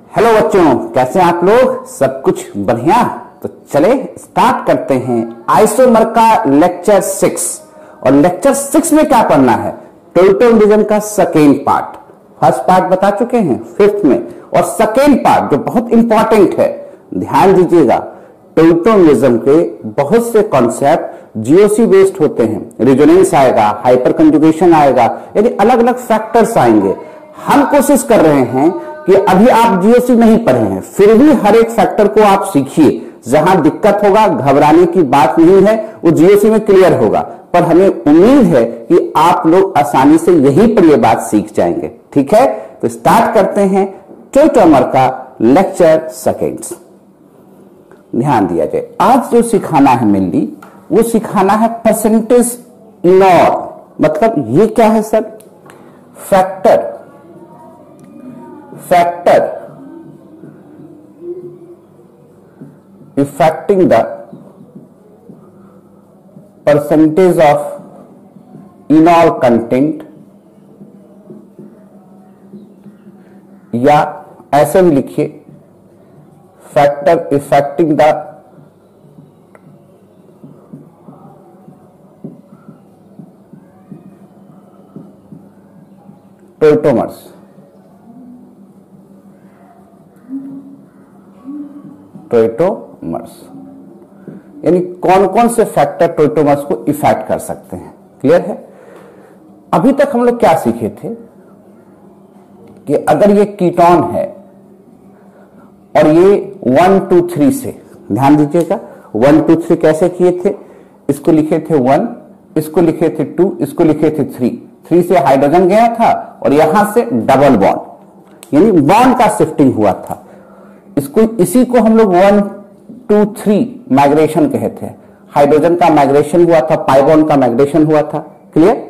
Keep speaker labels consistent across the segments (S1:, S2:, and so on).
S1: Hello बच्चों, कैसे हैं आप लोग? सब कुछ बढ़िया? तो चले स्टार्ट करते हैं आइसोमर का लेक्चर 6। और लेक्चर 6 में क्या पढ़ना है? टोयोटोमिज्म का सेकेंड पार्ट। फर्स्ट पार्ट बता चुके हैं फिफ्थ में, और सेकेंड पार्ट जो बहुत इंपॉर्टेंट है, ध्यान दीजिएगा। टोयोटोमिज्म के बहुत से कॉन्सेप्ट जीओसी बेस्ड होते हैं। रिजोनेंस आएगा, हाइपर कंजुगेशन आएगा, यानी अलग अलग फैक्टर्स आएंगे। हम कोशिश कर रहे हैं कि अभी आप जीओसी नहीं पढ़े हैं, फिर भी हर एक फैक्टर को आप सीखिए। जहां दिक्कत होगा, घबराने की बात नहीं है, वो जीओसी में क्लियर होगा। पर हमें उम्मीद है कि आप लोग आसानी से यहीं पर ये बात सीख जाएंगे। ठीक है, तो स्टार्ट करते हैं टोयोटोमर का लेक्चर सेकेंड्स। ध्यान दिया जाए, आज जो सिखाना है मेनली वो सिखाना है परसेंटेज इनॉल। मतलब ये क्या है sir? Factor affecting the percentage of enol content, या ऐसे भी लिखिए factor affecting the tautomers. Tautomers यानी कौन कौन से फैक्टर टोयोटोमर्स को इफेक्ट कर सकते हैं। क्लियर है? अभी तक हम लोग क्या सीखे थे कि अगर ये कीटोन है और ये 1 2 3 से, ध्यान दीजिएगा 1 2 3 कैसे किए थे? इसको लिखे थे 1, इसको लिखे थे 2, इसको लिखे थे 3 से हाइड्रोजन गया था और यहां से डबल बॉन्ड यानी बॉन्ड का शिफ्टिंग हुआ था। इसी को हम लोग 1 2 3 माइग्रेशन कहते हैं। हाइड्रोजन का माइग्रेशन हुआ था, पाई बॉन्ड का माइग्रेशन हुआ था। क्लियर?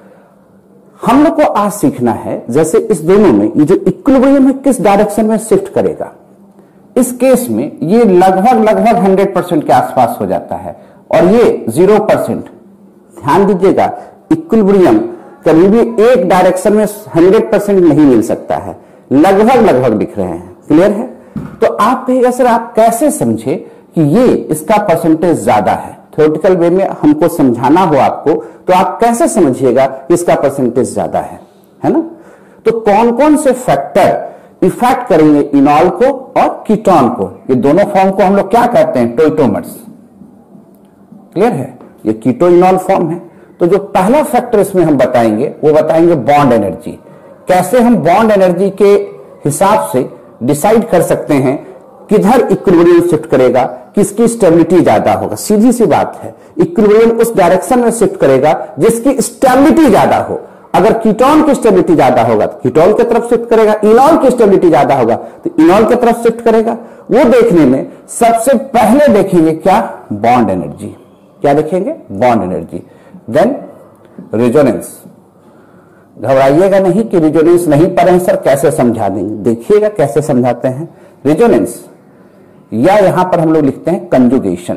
S1: हम लोग को आज सीखना है जैसे इस दोनों में ये जो इक्विलिब्रियम है किस डायरेक्शन में शिफ्ट करेगा। इस केस में ये लगभग 100% के आसपास हो जाता है और ये 0%। ध्यान दीजिएगा, इक्विलिब्रियम कभी भी एक डायरेक्शन में 100% नहीं मिल सकता है, लगभग दिख रहे हैं। क्लियर है? तो आप कहिएगा सर आप कैसे समझे कि ये इसका परसेंटेज ज्यादा है? थ्योरेटिकल वे में हमको समझाना हो आपको, तो आप कैसे समझिएगा कि इसका परसेंटेज ज्यादा है ना? तो कौन कौन से फैक्टर इफेक्ट करेंगे इनॉल को और कीटोन को? ये दोनों फॉर्म को हम लोग क्या कहते हैं? टोयोटोमर्स। क्लियर है? ये कीटो इनॉल फॉर्म है। तो जो पहला फैक्टर इसमें हम बताएंगे वो बताएंगे बॉन्ड एनर्जी। कैसे हम बॉन्ड एनर्जी के हिसाब से डिसाइड कर सकते हैं किधर इक्विलिब्रियम शिफ्ट करेगा, किसकी स्टेबिलिटी ज्यादा होगा। सीधी सी बात है, इक्विलिब्रियम उस डायरेक्शन में शिफ्ट करेगा जिसकी स्टेबिलिटी ज्यादा हो। अगर कीटोन की स्टेबिलिटी ज्यादा होगा तो कीटोन की तरफ शिफ्ट करेगा, इनॉल की स्टेबिलिटी ज्यादा होगा तो इनॉल की तरफ शिफ्ट करेगा। वो देखने में सबसे पहले देखेंगे क्या? Bond energy. क्या देखेंगे? Bond energy. Then resonance. घबराइएगा नहीं कि रेजोनेंस नहीं पढ़े सर, कैसे समझा देंगे, देखिएगा कैसे समझाते हैं। रेजोनेंस या यहां पर हम लोग लिखते हैं कंजुगेशन।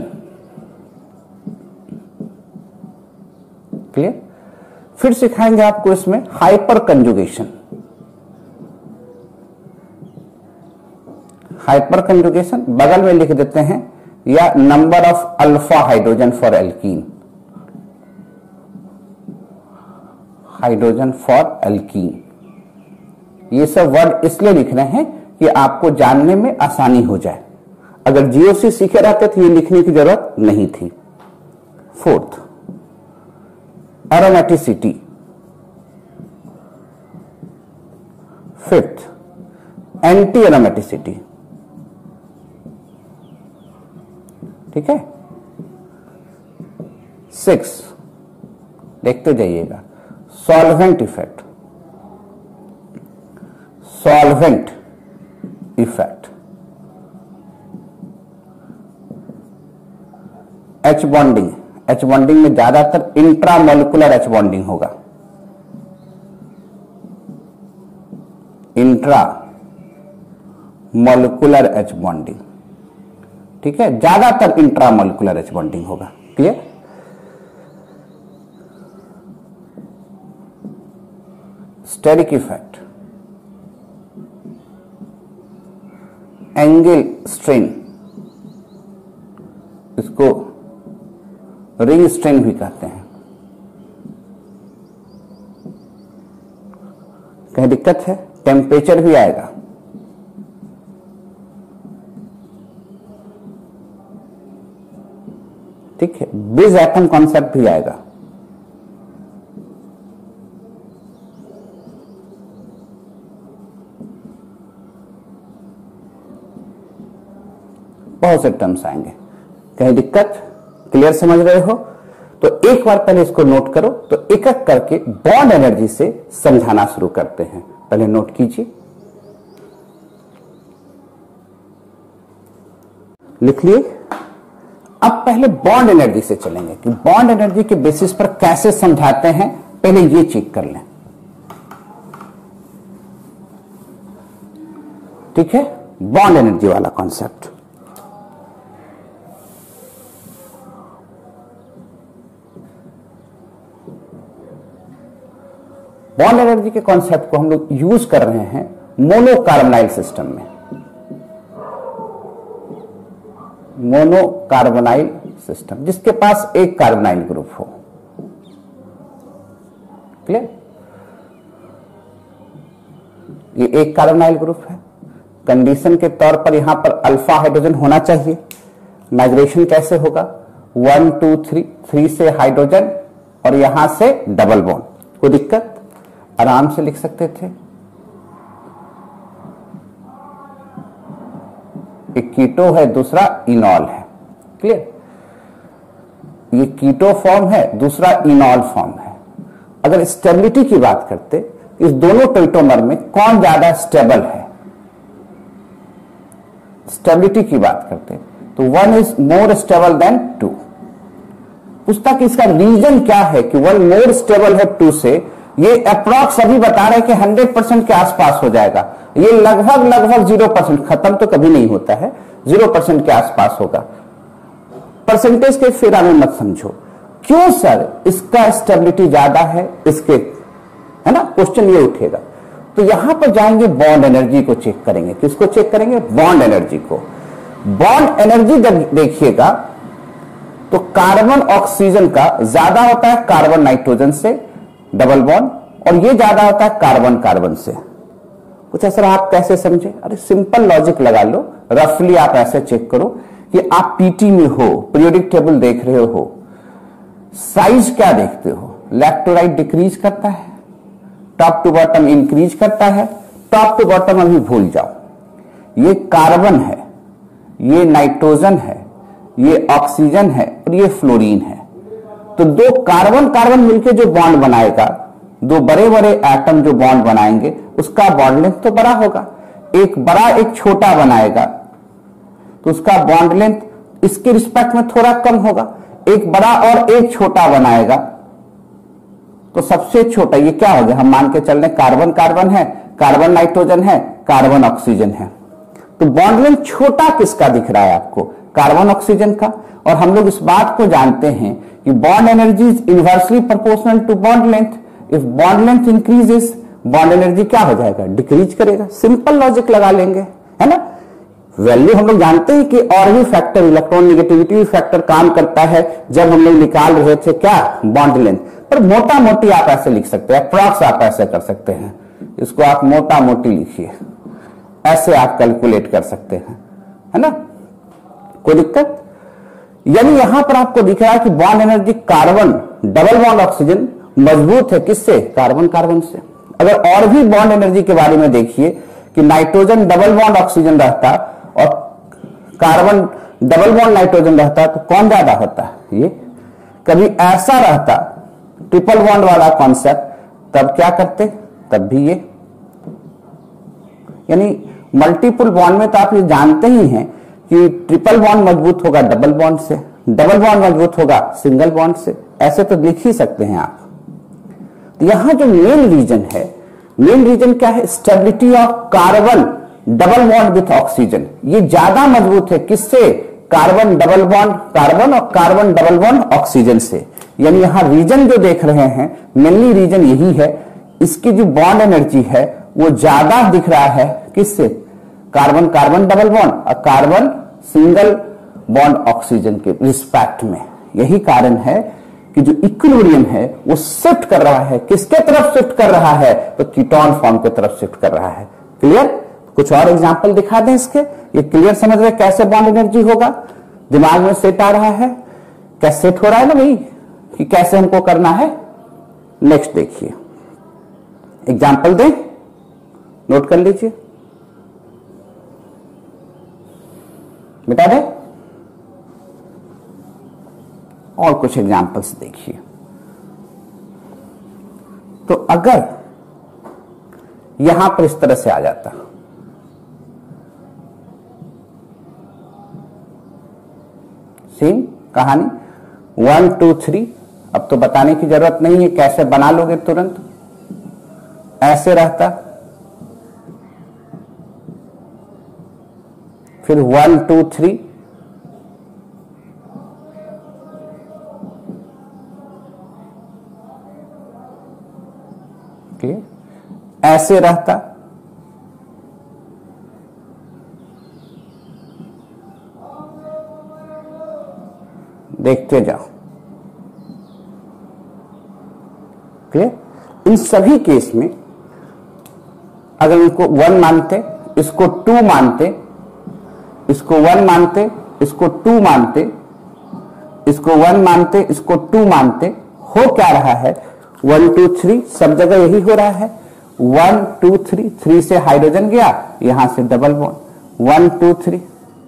S1: क्लियर? फिर सिखाएंगे आपको इसमें हाइपर कंजुगेशन। हाइपर कंजुगेशन बगल में लिख देते हैं, या number of alpha hydrogen for alkene. Hydrogen for alkene, ये सब वर्ड इसलिए लिख रहे हैं कि आपको जानने में आसानी हो जाए। अगर जीओसी सीखे रहते तो ये लिखने की जरूरत नहीं थी। Fourth, aromaticity. Fifth, anti aromaticity. ठीक है? 6, देखते जाइएगा, solvent effect. Solvent effect, H bonding. H bonding में ज्यादातर इंट्रामोलिकुलर एच बॉन्डिंग होगा। Intramolecular H bonding. ठीक है? ज्यादातर इंट्रामोलिकुलर एच बॉन्डिंग होगा। Clear? Steric effect, angle strain, इसको रिंग स्ट्रेन भी कहते हैं। कहीं दिक्कत है? टेम्परेचर भी आएगा, ठीक है, बिज एटम कॉन्सेप्ट भी आएगा। बहुत से टर्म्स आएंगे। कहीं दिक्कत? क्लियर समझ रहे हो? तो एक बार पहले इसको नोट करो, तो एक एक करके बॉन्ड एनर्जी से समझाना शुरू करते हैं। पहले नोट कीजिए, लिख लिए। अब पहले बॉन्ड एनर्जी से चलेंगे कि बॉन्ड एनर्जी के बेसिस पर कैसे समझाते हैं, पहले ये चेक कर लें, ठीक है। बॉन्ड एनर्जी वाला कॉन्सेप्ट, बॉन्ड एनर्जी के कॉन्सेप्ट को हम लोग यूज कर रहे हैं मोनोकार्बोनाइल सिस्टम में। मोनोकार्बोनाइल सिस्टम, जिसके पास एक कार्बोनाइल ग्रुप हो। क्लियर? ये एक कार्बोनाइल ग्रुप है। कंडीशन के तौर पर यहां पर अल्फा हाइड्रोजन होना चाहिए। माइग्रेशन कैसे होगा? 1 2 3 से हाइड्रोजन और यहां से डबल बॉन्ड। कोई दिक्कत? आराम से लिख सकते थे। एक कीटो है, दूसरा इनॉल है। क्लियर? ये कीटो फॉर्म है, दूसरा इनॉल फॉर्म है। अगर स्टेबिलिटी की बात करते, इस दोनों टेट्रामर में कौन ज्यादा स्टेबल है? स्टेबिलिटी की बात करते तो 1 इज मोर स्टेबल देन 2। पूछता कि इसका रीजन क्या है कि 1 मोर स्टेबल है 2 से। ये अप्रॉक्स अभी बता रहे कि 100% के आसपास हो जाएगा। ये लगभग 0%, खत्म तो कभी नहीं होता है, 0% के आसपास होगा। परसेंटेज के फेरा में मत समझो। क्यों सर, इसका स्टेबिलिटी ज्यादा है इसके, है ना, क्वेश्चन ये उठेगा। तो यहां पर जाएंगे, बॉन्ड एनर्जी को चेक करेंगे। किसको चेक करेंगे? बॉन्ड एनर्जी को। बॉन्ड एनर्जी जब देखिएगा तो कार्बन ऑक्सीजन का ज्यादा होता है कार्बन नाइट्रोजन से डबल बॉन्ड, और ये ज्यादा होता है कार्बन कार्बन से। कुछ ऐसा आप कैसे समझे? अरे सिंपल लॉजिक लगा लो, रफली आप ऐसे चेक करो कि आप पीटी में हो, पीरियोडिक टेबल देख रहे हो, साइज क्या देखते हो? लेफ्ट टू राइट डिक्रीज करता है, टॉप टू बॉटम इंक्रीज करता है। टॉप टू बॉटम अभी भूल जाओ। ये कार्बन है, ये नाइट्रोजन है, ये ऑक्सीजन है और ये फ्लोरीन है। तो दो कार्बन कार्बन मिलकर जो बॉन्ड बनाएगा, दो बड़े बड़े एटम जो बॉन्ड बनाएंगे, उसका बॉन्ड लेंथ तो बड़ा होगा। एक बड़ा एक छोटा बनाएगा तो उसका बॉन्ड लेंथ इसके रिस्पेक्ट में थोड़ा कम होगा। एक बड़ा और एक छोटा बनाएगा तो सबसे छोटा ये क्या हो गया? हम मान के चल रहे कार्बन कार्बन है, कार्बन नाइट्रोजन है, कार्बन ऑक्सीजन है। तो बॉन्ड लेंथ छोटा किसका दिख रहा है आपको? कार्बन ऑक्सीजन का। और हम लोग इस बात को जानते हैं कि bond energy is inversely proportional to bond length. If bond length increases, bond energy क्या हो जाएगा? डिक्रीज करेगा। सिंपल लॉजिक लगा लेंगे, है ना। वैल्यू हम लोग जानते हैं कि और भी फैक्टर, इलेक्ट्रॉन नेगेटिविटी फैक्टर काम करता है जब हम लोग निकाल रहे थे क्या? Bond length. पर मोटा मोटी आप ऐसे लिख सकते हैं, अप्रॉक्स आप ऐसे कर सकते हैं। इसको आप मोटा मोटी लिखिए, ऐसे आप कैलकुलेट कर सकते हैं, है ना। कोई दिक्कत? यानी यहां पर आपको दिख रहा है कि bond energy carbon double bond oxygen मजबूत है किससे? कार्बन कार्बन से। अगर और भी बॉन्ड एनर्जी के बारे में देखिए कि नाइट्रोजन डबल बॉन्ड ऑक्सीजन रहता और कार्बन डबल बॉन्ड नाइट्रोजन रहता तो कौन ज्यादा होता? ये। कभी ऐसा रहता ट्रिपल बॉन्ड वाला कॉन्सेप्ट, तब क्या करते? तब भी ये। यानी मल्टीपल बॉन्ड में तो आप ये जानते ही हैं कि ट्रिपल बॉन्ड मजबूत होगा डबल बॉन्ड से, डबल बॉन्ड मजबूत होगा सिंगल बॉन्ड से। ऐसे तो लिख ही सकते हैं आप। तो यहां जो मेन रीजन है, मेन रीजन क्या है? Stability of carbon double bond with oxygen. ये ज्यादा मजबूत है किससे? कार्बन डबल बॉन्ड कार्बन और कार्बन डबल बॉन्ड ऑक्सीजन से। यानी यहां रीजन जो देख रहे हैं, मेनली रीजन यही है। इसकी जो बॉन्ड एनर्जी है वो ज्यादा दिख रहा है किससे? कार्बन कार्बन डबल बॉन्ड और कार्बन सिंगल बॉन्ड ऑक्सीजन के रिस्पेक्ट में। यही कारण है कि जो इक्विलिब्रियम है वो शिफ्ट कर रहा है, किसके तरफ शिफ्ट कर रहा है, तो कीटोन फॉर्म की तरफ शिफ्ट कर रहा है। क्लियर? कुछ और एग्जांपल दिखा दें इसके, ये क्लियर समझ रहे कैसे बॉन्ड एनर्जी होगा, दिमाग में सेट आ रहा है, क्या सेट हो रहा है ना भाई कि कैसे हमको करना है। नेक्स्ट देखिए एग्जांपल दें, नोट कर लीजिए, मिटा दें और कुछ एग्जांपल्स देखिए। तो अगर यहां पर इस तरह से आ जाता, सेम कहानी 1 2 3, अब तो बताने की जरूरत नहीं है, कैसे बना लोगे तुरंत। ऐसे रहता, फिर 1 2 3, ऐसे रहता, देखते जाओ। क्लियर? इन सभी केस में अगर इनको 1 मानते, इसको 2 मानते, इसको 1 मानते, इसको 2 मानते, इसको 1 मानते, इसको 2 मानते, हो क्या रहा है 1 2 3, सब जगह यही हो रहा है। 1 2 3, 3 से हाइड्रोजन गया, यहां से डबल बॉन्ड 1 2 3,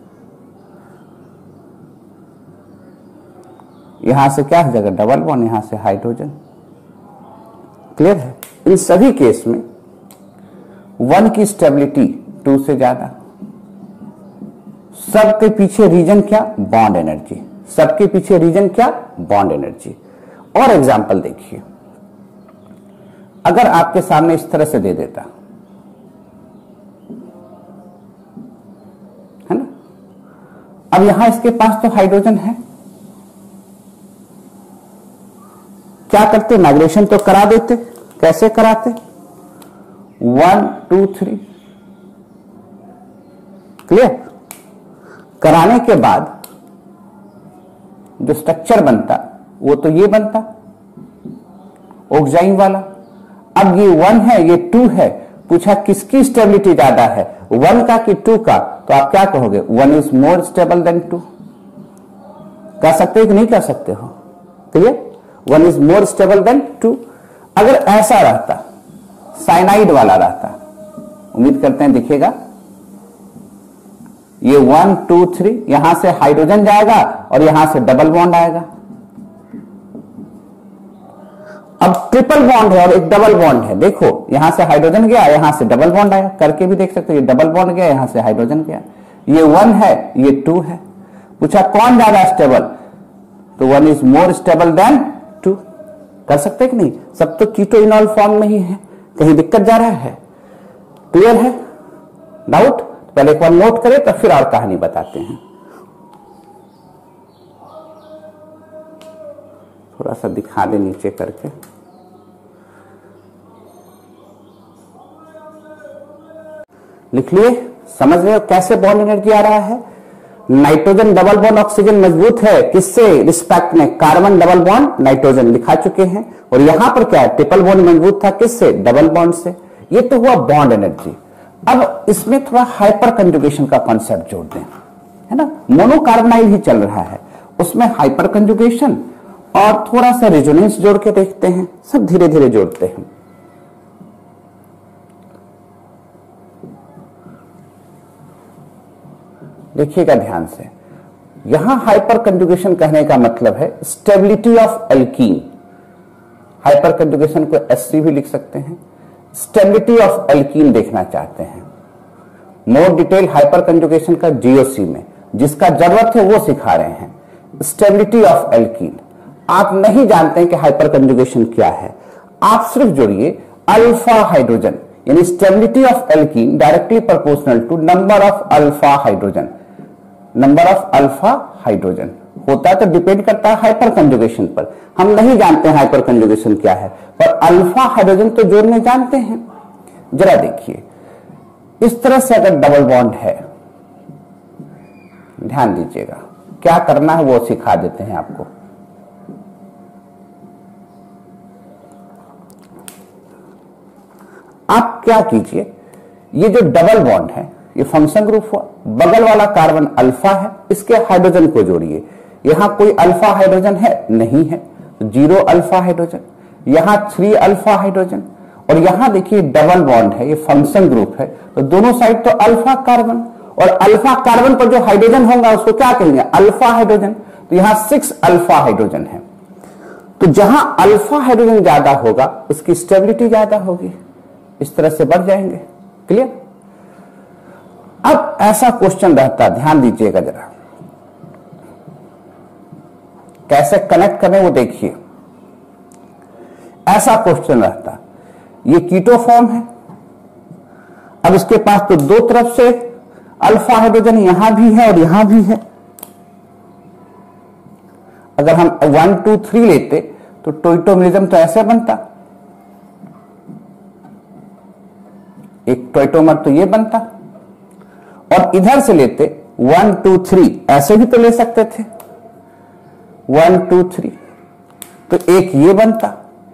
S1: यहां से क्या जगह डबल बॉन्ड, यहां से हाइड्रोजन। क्लियर है? इन सभी केस में 1 की स्टेबिलिटी 2 से ज्यादा। सबके पीछे रीजन क्या? Bond energy. सबके पीछे रीजन क्या? Bond energy. और एग्जांपल देखिए, अगर आपके सामने इस तरह से दे देता है ना, अब यहां इसके पास तो हाइड्रोजन है, क्या करते? माइग्रेशन तो करा देते। कैसे कराते? 1 2 3, क्लियर? कराने के बाद जो स्ट्रक्चर बनता वो तो ये बनता ऑक्साइन वाला। अब ये 1 है, ये 2 है, पूछा किसकी स्टेबिलिटी ज्यादा है, 1 का कि 2 का, तो आप क्या कहोगे? 1 इज मोर स्टेबल देन 2। कह सकते हो कि नहीं कह सकते हो? Clear? 1 is more stable than 2। अगर ऐसा रहता, साइनाइड वाला रहता, उम्मीद करते हैं दिखेगा, ये 1 2 3, यहां से हाइड्रोजन जाएगा और यहां से डबल बॉन्ड आएगा। अब ट्रिपल बॉन्ड है और एक डबल बॉन्ड है, देखो यहां से हाइड्रोजन गया, यहां से डबल बॉन्ड आया, करके भी देख सकते हो, ये डबल बॉन्ड गया, यहां से हाइड्रोजन गया। ये 1 है, ये 2 है, पूछा कौन ज्यादा स्टेबल, तो 1 इज मोर स्टेबल देन 2। कर सकते कि नहीं? सब तो कीटोइनॉल फॉर्म में ही है, कहीं दिक्कत जा रहा है? क्लियर है? डाउट? पहले एक बार नोट करें तो फिर और कहानी बताते हैं। थोड़ा सा दिखा दे नीचे करके, लिख लिए? समझ रहे हो कैसे बॉन्ड एनर्जी आ रहा है? नाइट्रोजन डबल बॉन्ड ऑक्सीजन मजबूत है, किससे रिस्पेक्ट में? कार्बन डबल बॉन्ड नाइट्रोजन लिखा चुके हैं। और यहां पर क्या है? ट्रिपल बॉन्ड मजबूत था, किससे? डबल बॉन्ड से। ये तो हुआ बॉन्ड एनर्जी। अब इसमें थोड़ा हाइपर कंजुगेशन का कॉन्सेप्ट जोड़ दें, है ना। मोनोकार्बोनाइल ही चल रहा है, उसमें हाइपर कंजुगेशन और थोड़ा सा रेजोनेंस जोड़ के देखते हैं, सब धीरे धीरे जोड़ते हैं। देखिएगा ध्यान से, यहां हाइपर कंजुगेशन कहने का मतलब है stability of alkene. Hyperconjugation को एससी भी लिख सकते हैं। स्टेबिलिटी ऑफ एल्कीन देखना चाहते हैं। मोर डिटेल हाइपर कंजुगेशन का जीओसी में, जिसका जरूरत है वो सिखा रहे हैं। स्टेबिलिटी ऑफ एल्कीन आप नहीं जानते हैं कि हाइपर कंजुगेशन क्या है, आप सिर्फ जोड़िए अल्फा हाइड्रोजन, यानी stability of alkene directly proportional to number of alpha hydrogen. Number of alpha hydrogen होता है तो डिपेंड करता है हाइपर कंजुगेशन पर। हम नहीं जानते हैं हाइपर कंजुगेशन क्या है, पर अल्फा हाइड्रोजन तो जोड़ने जानते हैं। जरा देखिए, इस तरह से अगर डबल बॉन्ड है, ध्यान दीजिएगा क्या करना है वो सिखा देते हैं आपको। आप क्या कीजिए, ये जो डबल बॉन्ड है ये फंक्शन ग्रुप हुआ, बगल वाला कार्बन अल्फा है, इसके हाइड्रोजन को जोड़िए। यहां कोई अल्फा हाइड्रोजन है नहीं है, 0 अल्फा हाइड्रोजन, यहां 3 अल्फा हाइड्रोजन, और यहां देखिए डबल बॉन्ड है, ये फंक्शन ग्रुप है, तो दोनों साइड तो अल्फा कार्बन, और अल्फा कार्बन पर जो हाइड्रोजन होगा उसको क्या कहेंगे, अल्फा हाइड्रोजन। तो यहां 6 अल्फा हाइड्रोजन है, तो जहां अल्फा हाइड्रोजन ज्यादा होगा उसकी स्टेबिलिटी ज्यादा होगी, इस तरह से बढ़ जाएंगे। क्लियर? अब ऐसा क्वेश्चन रहता, ध्यान दीजिएगा जरा, कैसे कनेक्ट करें वो देखिए। ऐसा क्वेश्चन रहता, ये कीटो फॉर्म है, अब इसके पास तो दो तरफ से अल्फा हाइड्रोजन यहां भी है और यहां भी है। अगर हम 1 2 3 लेते तो टोइटोमरिज्म तो ऐसे बनता, एक टोइटोमर तो ये बनता, और इधर से लेते 1 2 3 ऐसे भी तो ले सकते थे, 1 2 3, तो एक ये बनता।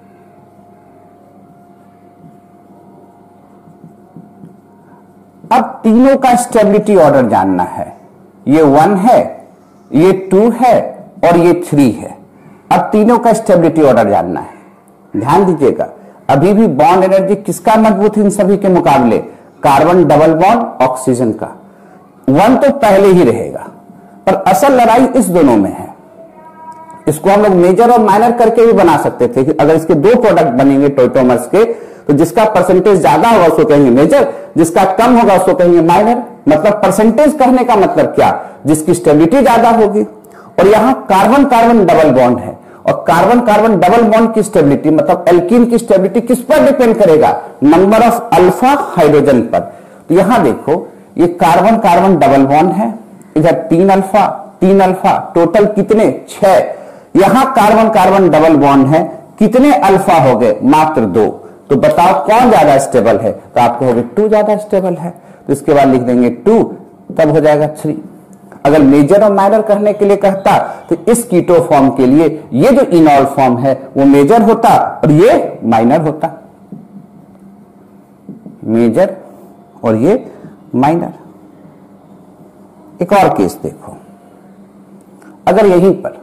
S1: अब तीनों का स्टेबिलिटी ऑर्डर जानना है, ये 1 है, ये 2 है और ये 3 है। अब तीनों का स्टेबिलिटी ऑर्डर जानना है। ध्यान दीजिएगा, अभी भी बॉन्ड एनर्जी किसका मजबूत है इन सभी के मुकाबले, कार्बन डबल बॉन्ड ऑक्सीजन का। 1 तो पहले ही रहेगा, पर असल लड़ाई इस दोनों में है। इसको हम लोग मेजर और माइनर करके भी बना सकते थे कि अगर इसके दो प्रोडक्ट बनेंगे टोइटोमर्स के, तो जिसका परसेंटेज ज्यादा होगा उसको कहेंगे मेजर, जिसका कम होगा उसको कहेंगे माइनर। मतलब परसेंटेज कहने का मतलब क्या, जिसकी स्टेबिलिटी ज्यादा होगी। और यहां कार्बन कार्बन डबल बॉन्ड है, और कार्बन कार्बन डबल बॉन्ड की स्टेबिलिटी मतलब एल्कीन की स्टेबिलिटी किस पर डिपेंड करेगा, नंबर ऑफ अल्फा हाइड्रोजन पर। तो यहां देखो, ये कार्बन कार्बन डबल बॉन्ड है, इधर 3 अल्फा, टोटल कितने, 6। यहां कार्बन कार्बन डबल बॉन्ड है, कितने अल्फा हो गए, मात्र 2। तो बताओ कौन ज्यादा स्टेबल है, तो आपको होगा 2 ज्यादा स्टेबल है, तो इसके बाद लिख देंगे 2, तब हो जाएगा 3। अगर मेजर और माइनर कहने के लिए कहता तो इस कीटो फॉर्म के लिए ये जो इनॉल फॉर्म है वो मेजर होता और ये माइनर होता, मेजर और ये माइनर। एक और केस देखो, अगर यहीं पर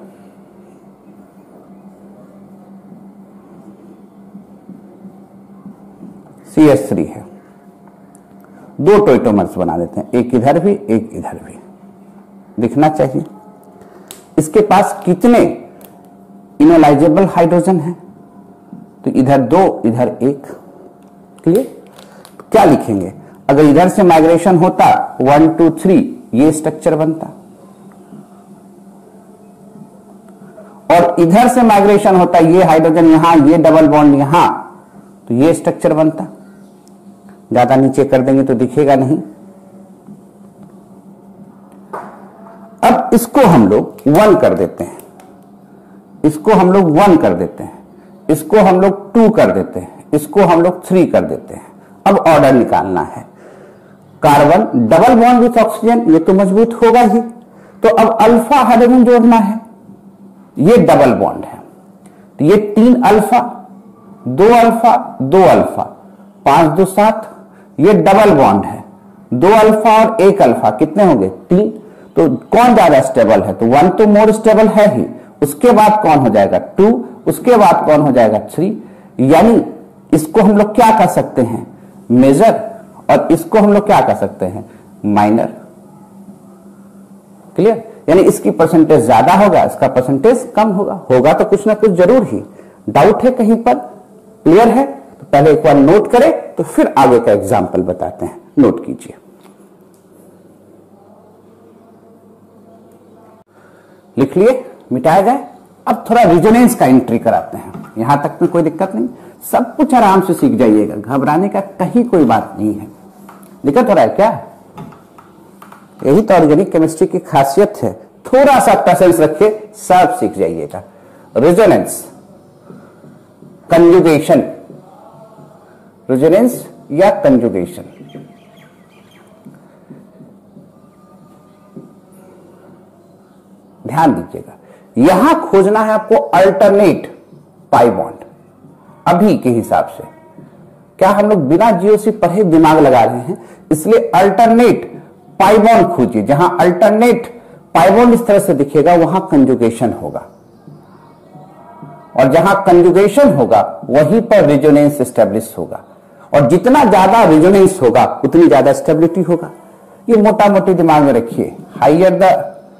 S1: CH3 है, दो टोइटोमर्स बना देते हैं, एक इधर भी एक इधर भी, दिखना चाहिए। इसके पास कितने इनोलाइजेबल हाइड्रोजन है, तो इधर 2 इधर 1। क्लियर? क्या लिखेंगे, अगर इधर से माइग्रेशन होता 1 2 3 ये स्ट्रक्चर बनता, और इधर से माइग्रेशन होता ये हाइड्रोजन यहां, ये डबल बॉन्ड यहां, तो ये स्ट्रक्चर बनता। ज्यादा नीचे कर देंगे तो दिखेगा नहीं। अब इसको हम लोग 1 कर देते हैं, इसको हम लोग 1 कर देते हैं, इसको हम लोग 2 कर देते हैं, इसको हम लोग 3 कर देते हैं। अब ऑर्डर निकालना है, carbon double bond with oxygen, ये तो मजबूत होगा ही, तो अब अल्फा हाइड्रोजन जोड़ना है, ये डबल बॉन्ड है, तो ये 3 अल्फा, 2 अल्फा, 2 अल्फा, 5 2 7, ये डबल बॉन्ड है, 2 अल्फा और 1 अल्फा, कितने होंगे 3। तो कौन ज्यादा स्टेबल है, तो 1 तो मोर स्टेबल है ही, उसके बाद कौन हो जाएगा 2, उसके बाद कौन हो जाएगा 3। यानी इसको हम लोग क्या कर सकते हैं, मेजर, और इसको हम लोग क्या कर सकते हैं, माइनर। क्लियर? यानी इसकी परसेंटेज ज्यादा होगा, इसका परसेंटेज कम होगा, होगा तो कुछ ना कुछ जरूर ही। डाउट है कहीं पर, क्लियर है? तो पहले एक बार नोट करें, तो फिर आगे का एग्जाम्पल बताते हैं। नोट कीजिए, लिख लिए, मिटाया जाए। अब थोड़ा रिजोनेंस का एंट्री कराते हैं, यहां तक में कोई दिक्कत नहीं, सब कुछ आराम से सीख जाइएगा, घबराने का कहीं कोई बात नहीं है। दिक्कत हो रहा है क्या? यही तो ऑर्गेनिक केमिस्ट्री की खासियत है, थोड़ा सा पेशेंस रखिए, सब सीख जाइएगा। रेजोनेंस, कंजुगेशन, रेजोनेंस या कंजुगेशन, ध्यान दीजिएगा, यहां खोजना है आपको अल्टरनेट पाई बॉन्ड। अभी के हिसाब से क्या हम लोग बिना जीओसी पढ़े दिमाग लगा रहे हैं, इसलिए अल्टरनेट पाई बॉन्ड खोजिए। जहां अल्टरनेट पाई बॉन्ड इस तरह से दिखेगा वहां कंजुगेशन होगा, और जहां कंजुगेशन होगा वहीं पर रेजोनेंस एस्टेब्लिश होगा, और जितना ज्यादा रेजोनेंस होगा उतनी ज्यादा स्टेबिलिटी होगा। ये मोटा मोटी दिमाग में रखिए। हाइयर द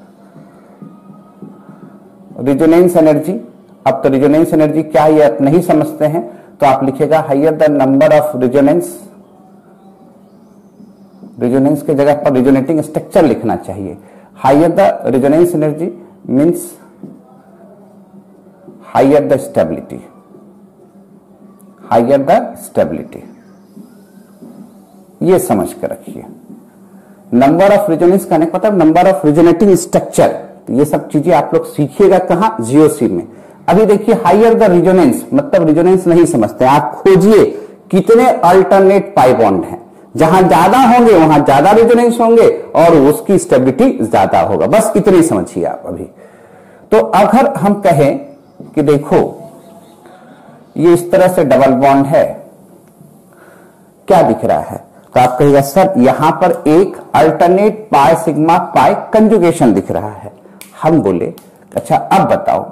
S1: रेजोनेंस एनर्जी, अब तो रेजोनेंस एनर्जी क्या है ये आप नहीं समझते हैं, तो आप लिखेगा higher the number of resonance, resonance के जगह पर रेजोनेटिंग स्ट्रक्चर लिखना चाहिए। Higher the resonance energy means higher the stability, higher the stability, ये समझ कर रखिए। नंबर ऑफ रेजोनेंस का मतलब नंबर ऑफ रेजोनेटिंग स्ट्रक्चर, तो ये सब चीजें आप लोग सीखिएगा कहां, जीओसी में। अभी देखिए हाइयर द रेजोनेंस मतलब रेजोनेंस नहीं समझते, आप खोजिए कितने अल्टरनेट पाई बॉन्ड हैं, जहां ज्यादा होंगे वहां ज्यादा रेजोनेंस होंगे और उसकी स्टेबिलिटी ज्यादा होगा, बस इतनी समझिए आप अभी। तो अगर हम कहें कि देखो ये इस तरह से डबल बॉन्ड है, क्या दिख रहा है, तो आप कहिएगा सर यहां पर एक alternate pi sigma pi conjugation दिख रहा है। हम बोले अच्छा अब बताओ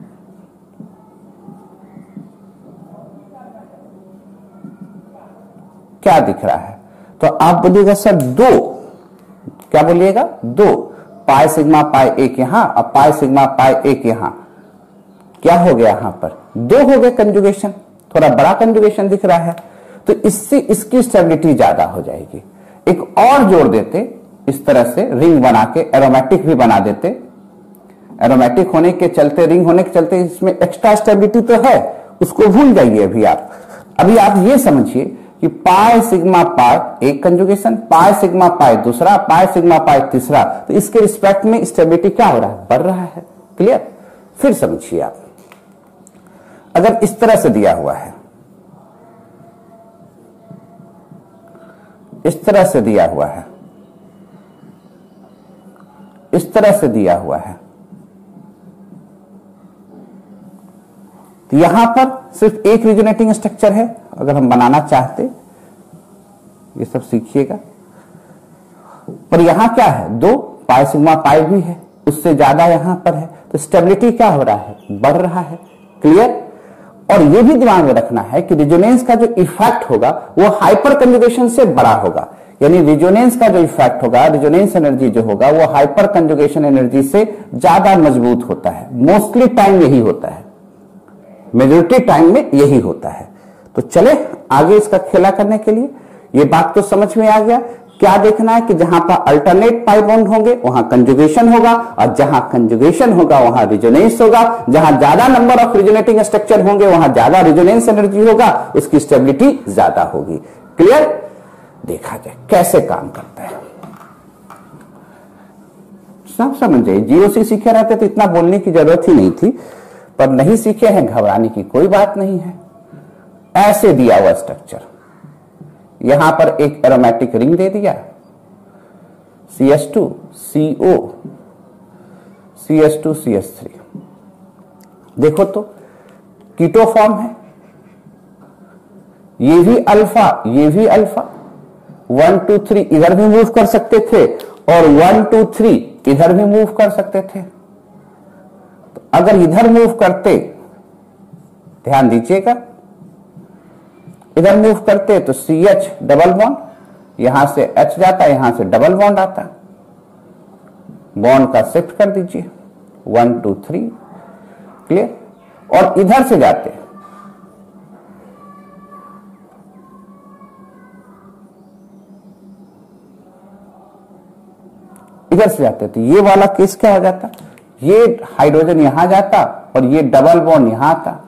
S1: क्या दिख रहा है, तो आप बोलिएगा सर दो, क्या बोलिएगा, दो पाई सिग्मा पाई एक यहां और पाई सिग्मा पाई एक यहां, क्या हो गया यहां पर दो हो गए कंजुगेशन, थोड़ा बड़ा कंजुगेशन दिख रहा है, तो इससे इसकी स्टेबिलिटी ज्यादा हो जाएगी। एक और जोड़ देते इस तरह से रिंग बना के, एरोमेटिक भी बना देते, एरोमेटिक होने के चलते, रिंग होने के चलते इसमें एक्स्ट्रा स्टेबिलिटी तो है, उसको भूल जाइए अभी आप। अभी आप ये समझिए कि पाई सिग्मा पाई एक कंजुगेशन, पाई सिग्मा पाई दूसरा, पाई सिग्मा पाई तीसरा, तो इसके रिस्पेक्ट में स्टेबिलिटी क्या हो रहा है, बढ़ रहा है। क्लियर, फिर समझिए आप, अगर इस तरह से दिया हुआ है, इस तरह से दिया हुआ है, इस तरह से दिया हुआ है, तो यहां पर सिर्फ एक रेजोनेटिंग स्ट्रक्चर है। अगर हम बनाना चाहते, ये सब सीखिएगा, पर यहां क्या है, दो पाई सिग्मा पाई भी है, उससे ज्यादा यहां पर है, तो स्टेबिलिटी क्या हो रहा है, बढ़ रहा है। क्लियर, और यह भी दिमाग में रखना है कि रेजोनेंस का जो इफेक्ट होगा वो हाइपर कंजुगेशन से बड़ा होगा, यानी रेजोनेंस का जो इफेक्ट होगा, रेजोनेंस एनर्जी जो होगा वो हाइपर कंजुगेशन एनर्जी से ज्यादा मजबूत होता है। मोस्टली टाइम यही होता है, मेजोरिटी टाइम में यही होता है। तो चले आगे इसका खेला करने के लिए, ये बात तो समझ में आ गया। क्या देखना है कि जहां पर अल्टरनेट पाई बॉन्ड होंगे वहां कंजुगेशन होगा, और जहां कंजुगेशन होगा वहां रेजोनेंस होगा, जहां ज्यादा नंबर ऑफ रेजोनेटिंग स्ट्रक्चर होंगे वहां ज्यादा रेजोनेंस एनर्जी होगा, उसकी स्टेबिलिटी ज्यादा होगी। क्लियर, देखा जाए कैसे काम करता है, सब समझ जाइए। जीओसी सीखे रहते तो इतना बोलने की जरूरत ही नहीं थी, पर नहीं सीखे हैं घबराने की कोई बात नहीं है। ऐसे दिया हुआ स्ट्रक्चर, यहां पर एक एरोमेटिक रिंग दे दिया, CH2 CO CH2 CH3, देखो तो कीटो फॉर्म है, ये भी अल्फा, ये भी अल्फा, 1 2 3 इधर भी मूव कर सकते थे और 1 2 3 इधर भी मूव कर सकते थे। तो अगर इधर मूव करते, ध्यान दीजिएगा, इधर मूव करते तो CH डबल बॉन्ड, यहां से H जाता, यहां से डबल बॉन्ड आता, बॉन्ड का शिफ्ट कर दीजिए 1 2 3, क्लियर। और इधर से जाते, इधर से जाते तो ये वाला केस क्या हो जाता, ये हाइड्रोजन यहां जाता और ये डबल बॉन्ड यहां आता।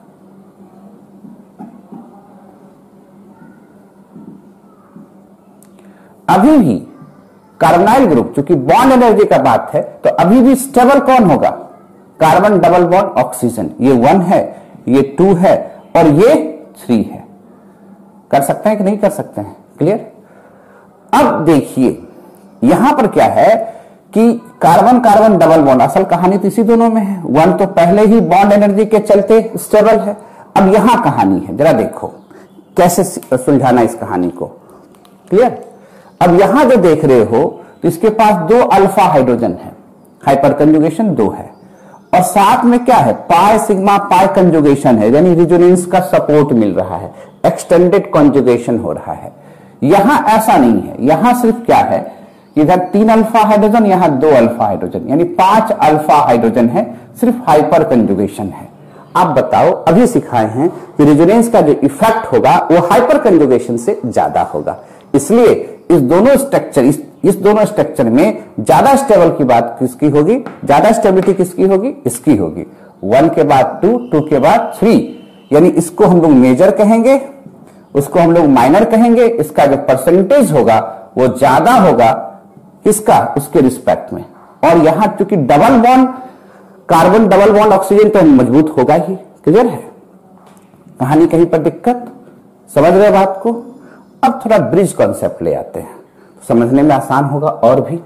S1: अभी भी कार्बोनाइल ग्रुप, चूंकि बॉन्ड एनर्जी का बात है, तो अभी भी स्टेबल कौन होगा, कार्बन डबल बॉन्ड ऑक्सीजन, ये 1 है, ये 2 है और ये 3 है। कर सकते हैं कि नहीं कर सकते हैं, क्लियर। अब देखिए यहां पर क्या है कि कार्बन कार्बन डबल बॉन्ड, असल कहानी तो इसी दोनों में है। वन तो पहले ही बॉन्ड एनर्जी के चलते स्टेबल है। अब यहां कहानी है, जरा देखो कैसे सुलझाना इस कहानी को। क्लियर? अब यहां जो देख रहे हो तो इसके पास 2 अल्फा हाइड्रोजन है, हाइपर कंजुगेशन 2 है, और साथ में क्या है, पाई सिग्मा पाई कंजुगेशन है, यानी रेजोनेंस का सपोर्ट मिल रहा है, एक्सटेंडेड कंजुगेशन हो रहा है। यहां ऐसा नहीं है, यहां सिर्फ क्या है, इधर 3 अल्फा हाइड्रोजन, यहां 2 अल्फा हाइड्रोजन, यानी 5 अल्फा हाइड्रोजन है, सिर्फ हाइपर कंजुगेशन है। आप बताओ, अभी सिखाए हैं कि रेजोनेंस का जो इफेक्ट होगा वो हाइपर कंजुगेशन से ज्यादा होगा, इसलिए इस दोनों स्ट्रक्चर में ज्यादा स्टेबल की बात किसकी होगी, ज्यादा स्टेबिलिटी किसकी होगी, इसकी होगी। 1 के बाद 2, 2 के बाद 3, यानी इसको हम लोग मेजर कहेंगे, उसको हम लोग माइनर कहेंगे। इसका जो परसेंटेज होगा वो ज्यादा होगा किसका, उसके रिस्पेक्ट में। और यहां चूंकि double bond carbon double bond oxygen तो मजबूत होगा ही। क्लियर है? कहानी कहीं पर दिक्कत समझ रहे बात को? अब थोड़ा ब्रिज कॉन्सेप्ट ले आते हैं, समझने में आसान होगा और भी।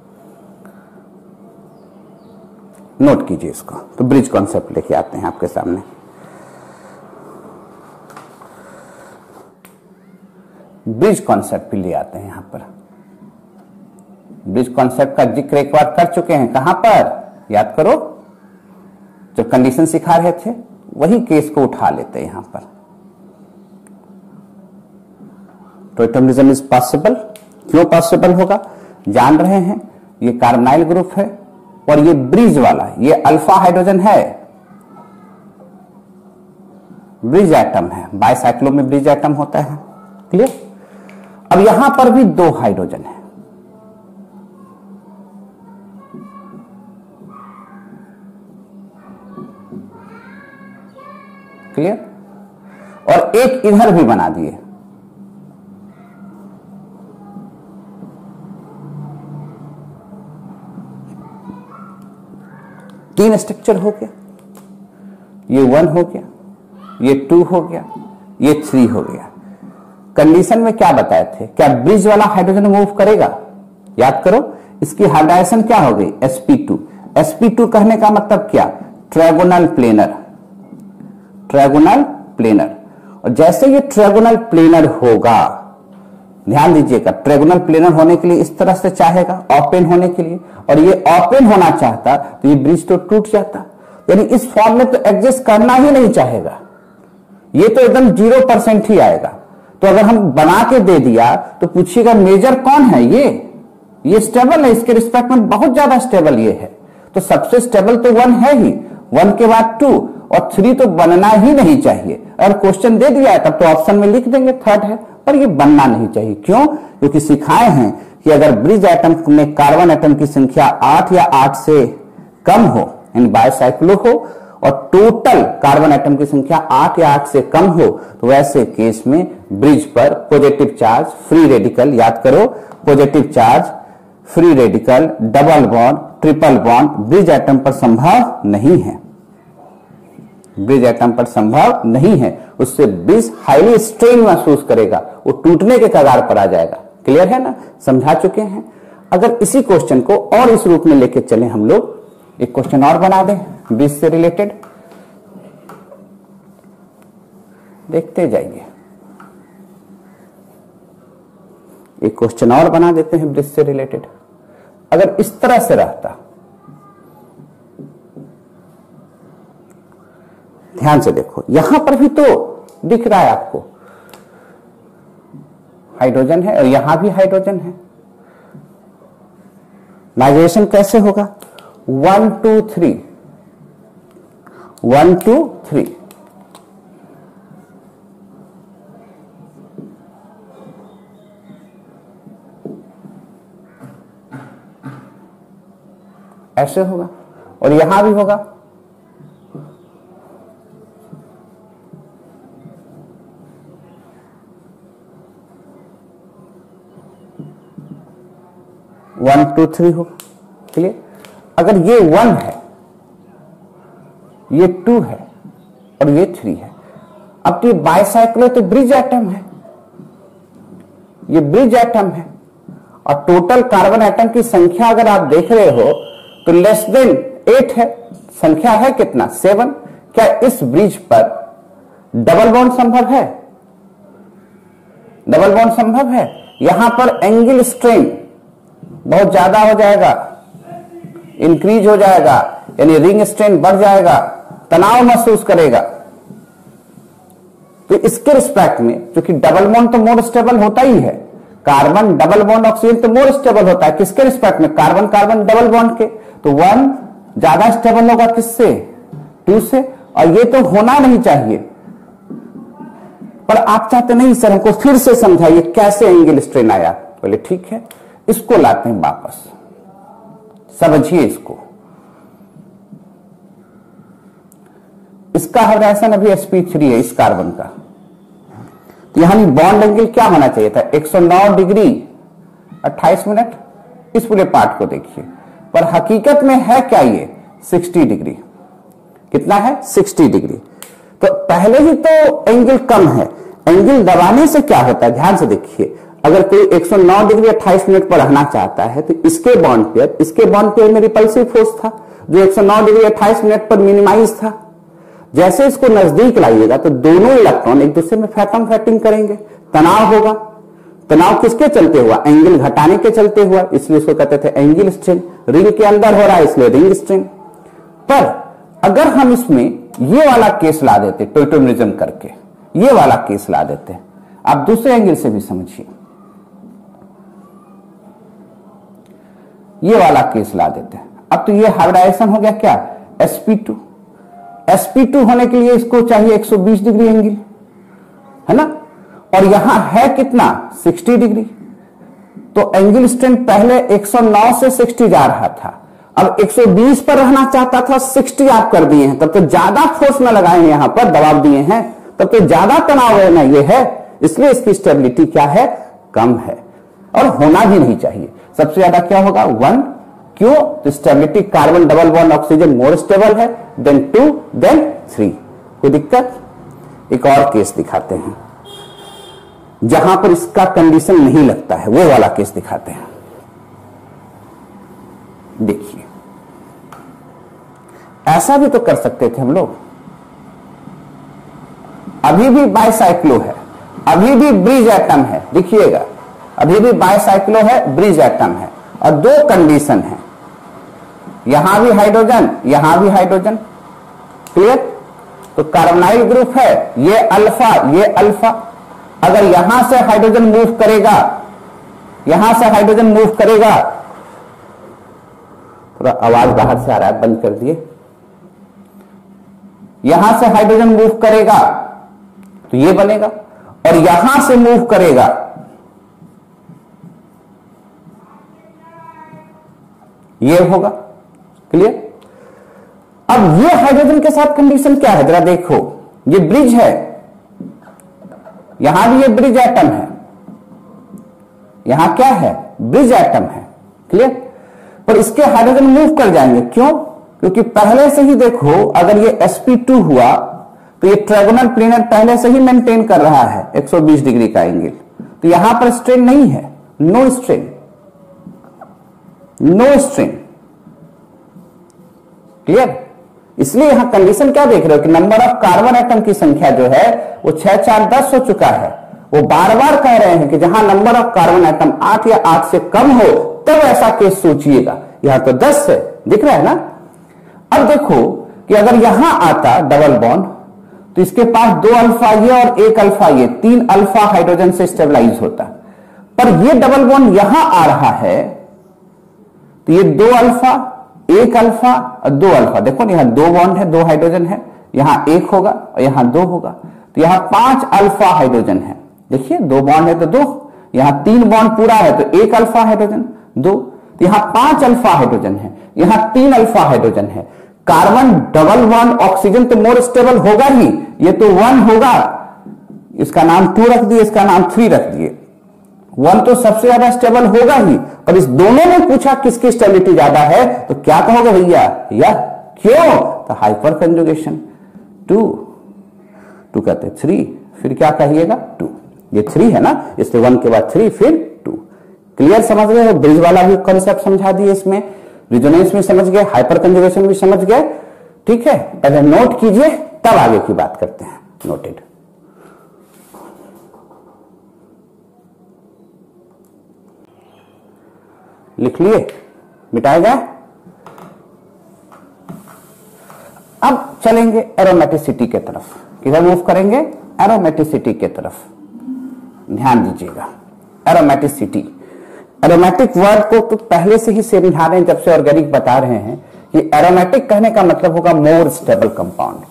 S1: नोट कीजिए इसको। तो ब्रिज कॉन्सेप्ट लेके आते हैं आपके सामने। ब्रिज कॉन्सेप्ट भी ले आते हैं यहां पर। ब्रिज कॉन्सेप्ट का जिक्र एक बार कर चुके हैं, कहां पर, याद करो, जब कंडीशन सिखा रहे थे वही केस को उठा लेते हैं यहां पर। Tautomerism is possible. क्यों पॉसिबल होगा, जान रहे हैं, ये कार्बोनाइल ग्रुप है और ये ब्रिज वाला, ये अल्फा हाइड्रोजन है, ब्रिज एटम है, बाइसाइक्लो में ब्रिज एटम होता है। क्लियर? अब यहां पर भी 2 हाइड्रोजन है, क्लियर? और एक इधर भी बना दिए। तीन स्ट्रक्चर हो गया, ये 1 हो गया, ये 2 हो गया, ये 3 हो गया। कंडीशन में क्या बताए थे, क्या ब्रिज वाला हाइड्रोजन मूव करेगा? याद करो, इसकी हाइब्रिडाइजेशन क्या हो गई, sp2। sp2 कहने का मतलब क्या, ट्रायगोनल प्लेनर, ट्रायगोनल प्लेनर। और जैसे ये ट्रायगोनल प्लेनर होगा, ध्यान दीजिएगा, ट्रायगोनल प्लेनर होने के लिए इस तरह से चाहेगा, ओपन होने के लिए, और ये ओपन होना चाहता तो ये ब्रिज तो टूट जाता, यानी इस फॉर्म में तो एडजस्ट करना ही नहीं चाहेगा, ये तो एकदम 0% ही आएगा। तो अगर हम बना के दे दिया तो पूछिएगा मेजर कौन है, ये स्टेबल है, इसके रिस्पेक्ट में बहुत ज्यादा स्टेबल ये है, तो सबसे स्टेबल तो 1 है ही, 1 के बाद 2 और 3 तो बनना ही नहीं चाहिए। अगर क्वेश्चन दे दिया है तब तो ऑप्शन में लिख देंगे 3rd है, पर ये बनना नहीं चाहिए। क्यों? क्योंकि सिखाए हैं कि अगर ब्रिज एटम में कार्बन एटम की संख्या 8 या 8 से कम हो, यानी बायोसाइक्लो हो, और टोटल कार्बन एटम की संख्या 8 या 8 से कम हो, तो वैसे केस में ब्रिज पर पॉजिटिव चार्ज, फ्री रेडिकल, याद करो, positive charge, free radical, double bond, triple bond bridge atom पर संभव नहीं है, ब्रिज एटम पर संभव नहीं है। उससे ब्रिज हाईली स्ट्रेन महसूस करेगा, वो टूटने के कगार पर आ जाएगा। क्लियर है ना, समझा चुके हैं। अगर इसी क्वेश्चन को और इस रूप में लेके चले हम लोग, एक क्वेश्चन और बना दें ब्रिज से रिलेटेड, देखते जाइए। एक क्वेश्चन और बना देते हैं ब्रिज से रिलेटेड। अगर इस तरह से रहता, ध्यान से देखो, यहां पर भी तो दिख रहा है आपको हाइड्रोजन है और यहां भी हाइड्रोजन है। नाइट्रेशन कैसे होगा, 1 2 3, 1 2 3, ऐसे होगा, और यहां भी होगा 1 2 3 होगा। क्लियर? अगर ये 1 है, ये 2 है और ये 3 है, अब तो ये बाइसाइक्लो तो ब्रिज एटम है, ये ब्रिज एटम है। और टोटल कार्बन एटम की संख्या अगर आप देख रहे हो तो लेस देन 8 है, संख्या है कितना 7। क्या इस ब्रिज पर डबल बॉन्ड संभव है? डबल बॉन्ड संभव है। यहां पर एंगल स्ट्रेन बहुत ज्यादा हो जाएगा, इंक्रीज हो जाएगा, यानी रिंग स्ट्रेन बढ़ जाएगा, तनाव महसूस करेगा। तो इसके रिस्पेक्ट में, क्योंकि डबल बॉन्ड तो मोर स्टेबल होता ही है, कार्बन डबल बॉन्ड ऑक्सीजन तो मोर स्टेबल होता है। किसके रिस्पेक्ट में? कार्बन कार्बन डबल बॉन्ड के। तो 1 ज्यादा स्टेबल होगा किससे? 2 से। और ये तो होना नहीं चाहिए, पर आप चाहते नहीं सर हमको फिर से समझाइए कैसे एंगल स्ट्रेन आया। बोले ठीक है, इसको लाते हैं वापस, समझिए इसको। इसका हाइड्रोजन अभी sp3 है इस कार्बन का, तो यहां बॉन्ड एंगल क्या होना चाहिए था? 109 डिग्री 28 मिनट। इस पूरे पार्ट को देखिए, पर हकीकत में है क्या ये 60 डिग्री। कितना है? 60 डिग्री। तो पहले ही तो एंगल कम है। एंगल दबाने से क्या होता है, ध्यान से देखिए। अगर कोई 109 डिग्री 28 मिनट पर रहना चाहता है तो इसके बॉन्ड पेयर में रिपल्सिव फोर्स था जो 109 डिग्री 28 मिनट पर मिनिमाइज था। जैसे इसको नजदीक लाइएगा तो दोनों इलेक्ट्रॉन एक दूसरे में फैटम फैटिंग करेंगे, तनाव होगा। तनाव किसके चलते हुआ? एंगल घटाने के चलते हुआ, इसलिए इसको कहते थे एंगल स्ट्रेन। रिंग के अंदर हो रहा है इसलिए रिंग स्ट्रेन। पर अगर हम इसमें ये वाला केस ला देते, टोटोमिज्म करके ये वाला केस ला देते, आप दूसरे एंगल से भी समझिए, ये वाला केस ला देते हैं। अब तो ये हाइब्रिडाइजेशन हो गया क्या? sp2। sp2 होने के लिए इसको चाहिए 120 डिग्री एंगल, है ना? और यहां है कितना? 60 डिग्री। तो एंगल स्ट्रेन पहले 109 से 60 जा रहा था, अब 120 पर रहना चाहता था, 60 आप कर दिए हैं। तब तो ज्यादा फोर्स न लगाए हैं, यहां पर दबाव दिए हैं, तब तो ज्यादा तनाव है ना ये है, इसलिए इसकी स्टेबिलिटी क्या है? कम है। और होना भी नहीं चाहिए। सबसे ज्यादा क्या होगा? 1। क्यों? तो stability carbon double bond oxygen more stable है, देन 2, देन 3। कोई दिक्कत? एक और केस दिखाते हैं जहां पर इसका कंडीशन नहीं लगता है, वो वाला केस दिखाते हैं। देखिए, ऐसा भी तो कर सकते थे हम लोग। अभी भी बाइसाइक्लो है, अभी भी ब्रिज एटम है, देखिएगा अभी भी बाइसाइक्लो है, ब्रिज एटम है, और 2 कंडीशन है, यहां भी हाइड्रोजन, यहां भी हाइड्रोजन। क्लियर? तो कार्बोनाइल ग्रुप है, ये अल्फा, ये अल्फा। अगर यहां से हाइड्रोजन मूव करेगा, यहां से हाइड्रोजन मूव करेगा, थोड़ा आवाज बाहर से आ रहा है, बंद कर दिए। यहां से हाइड्रोजन मूव करेगा तो ये बनेगा, और यहां से मूव करेगा ये होगा। क्लियर? अब ये हाइड्रोजन के साथ कंडीशन क्या है जरा देखो, ये ब्रिज है, यहां भी ये ब्रिज एटम है, यहां क्या है? ब्रिज एटम है। क्लियर? पर इसके हाइड्रोजन मूव कर जाएंगे, क्यों? क्योंकि पहले से ही देखो, अगर ये sp2 हुआ तो ये ट्रायगोनल प्लेनर पहले से ही मेंटेन कर रहा है 120 डिग्री का एंगल, तो यहां पर स्ट्रेन नहीं है, no strain, no strain. Clear? इसलिए यहां कंडीशन क्या देख रहे हो कि नंबर ऑफ कार्बन एटम की संख्या जो है वो 6, 4, 10 हो चुका है। वो बार बार कह रहे हैं कि जहां नंबर ऑफ कार्बन एटम 8 या 8 से कम हो तब ऐसा केस सोचिएगा। यहां तो 10 है, दिख रहा है ना? अब देखो कि अगर यहां आता डबल बॉन्ड तो इसके पास 2 अल्फा ये और 1 अल्फा ये, 3 अल्फा हाइड्रोजन से स्टेबलाइज होता। पर ये डबल बॉन्ड यहां आ रहा है तो ये 2 अल्फा, 1 अल्फा और 2 अल्फा। देखो यहां 2 बॉन्ड है, 2 हाइड्रोजन है, यहां 1 होगा और यहां 2 होगा, तो यहां 5 अल्फा हाइड्रोजन है। देखिए 2 बॉन्ड है तो 2, यहां 3 बॉन्ड पूरा है तो 1 अल्फा हाइड्रोजन, 2, तो यहां 5 अल्फा हाइड्रोजन है, यहां 3 अल्फा हाइड्रोजन है। कार्बन डबल बॉन्ड ऑक्सीजन तो मोर स्टेबल होगा ही, ये तो 1 होगा, इसका नाम 2 रख दिए, इसका नाम 3 रख दिए। 1 तो सबसे ज्यादा स्टेबल होगा ही, पर इस दोनों में पूछा किसकी स्टेबिलिटी ज्यादा है तो क्या कहोगे भैया? या क्यों? तो हाइपर कंजुगेशन। 2 कहते हैं 3, फिर क्या कहिएगा? 2। ये 3 है ना, इसलिए 1 के बाद 3 फिर 2। क्लियर, समझ गए? ब्रिज वाला भी कॉन्सेप्ट समझा दिए, इसमें रिजोनेंस में समझ गए, हाइपर कंजुगेशन भी समझ गए। ठीक है, पहले नोट कीजिए तब आगे की बात करते हैं। नोटेड। लिख लिए, मिटाएगा। अब चलेंगे एरोमेटिसिटी के तरफ। किधर मूव करेंगे? एरोमेटिसिटी के तरफ। ध्यान दीजिएगा, एरोमेटिसिटी, एरोमेटिक वर्ड को तो पहले से ही समझा रहे हैं, जब से ऑर्गेनिक बता रहे हैं कि एरोमेटिक कहने का मतलब होगा मोर स्टेबल कंपाउंड।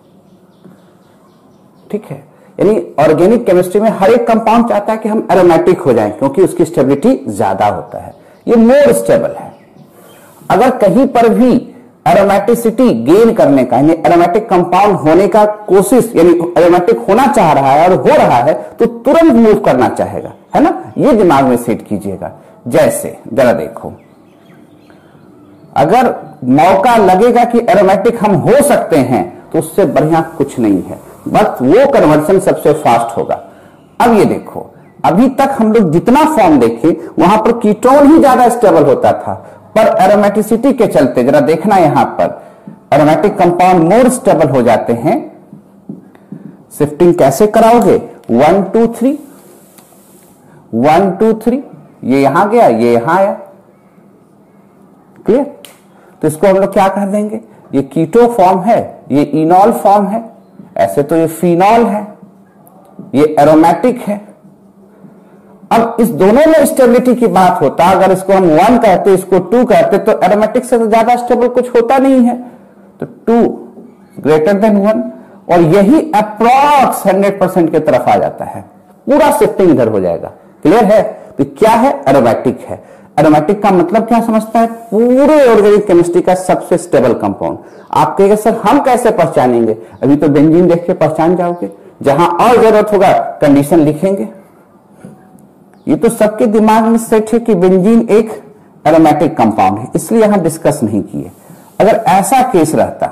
S1: ठीक है, यानी ऑर्गेनिक केमिस्ट्री में हर एक कंपाउंड चाहता है कि हम एरोमेटिक हो जाएं, क्योंकि उसकी स्टेबिलिटी ज्यादा होता है, ये मोर स्टेबल है। अगर कहीं पर भी एरोमेटिसिटी गेन करने का, यानी एरोमेटिक कंपाउंड होने का कोशिश, यानी एरोमेटिक होना चाह रहा है और हो रहा है, तो तुरंत मूव करना चाहेगा, है ना? ये दिमाग में सेट कीजिएगा। जैसे जरा देखो, अगर मौका लगेगा कि एरोमेटिक हम हो सकते हैं, तो उससे बढ़िया कुछ नहीं है, बस वो कन्वर्जन सबसे फास्ट होगा। अब ये देखो, अभी तक हम लोग जितना फॉर्म देखे वहां पर कीटोन ही ज्यादा स्टेबल होता था, पर एरोमेटिसिटी के चलते, जरा देखना यहां पर, एरोमेटिक कंपाउंड मोर स्टेबल हो जाते हैं। शिफ्टिंग कैसे कराओगे? 1 2 3 1 2 3, ये यहां गया, ये यहां आया। क्लियर? तो इसको हम लोग क्या कह देंगे? ये कीटो फॉर्म है, ये इनॉल फॉर्म है, ऐसे तो ये फिनॉल है, ये एरोमेटिक है। अब इस दोनों में स्टेबिलिटी की बात होता, अगर इसको हम 1 कहते, इसको 2 कहते, तो एरोमेटिक से तो ज्यादा स्टेबल कुछ होता नहीं है, तो 2 ग्रेटर देन 1, और यही अप्रॉक्स 100% की तरफ आ जाता है, पूरा शिफ्टिंग इधर हो जाएगा। क्लियर है? तो क्या है? एरोमेटिक है। एरोमेटिक का मतलब क्या समझता है? पूरे ऑर्गेनिक केमिस्ट्री का सबसे स्टेबल कंपाउंड। आप कहेंगे सर हम कैसे पहचानेंगे? अभी तो बेंजीन देख के पहचान जाओगे, जहां और जरूरत होगा कंडीशन लिखेंगे। ये तो सबके दिमाग में सेट है कि बेंजीन एक एरोमेटिक कंपाउंड है, इसलिए यहां डिस्कस नहीं किए। अगर ऐसा केस रहता,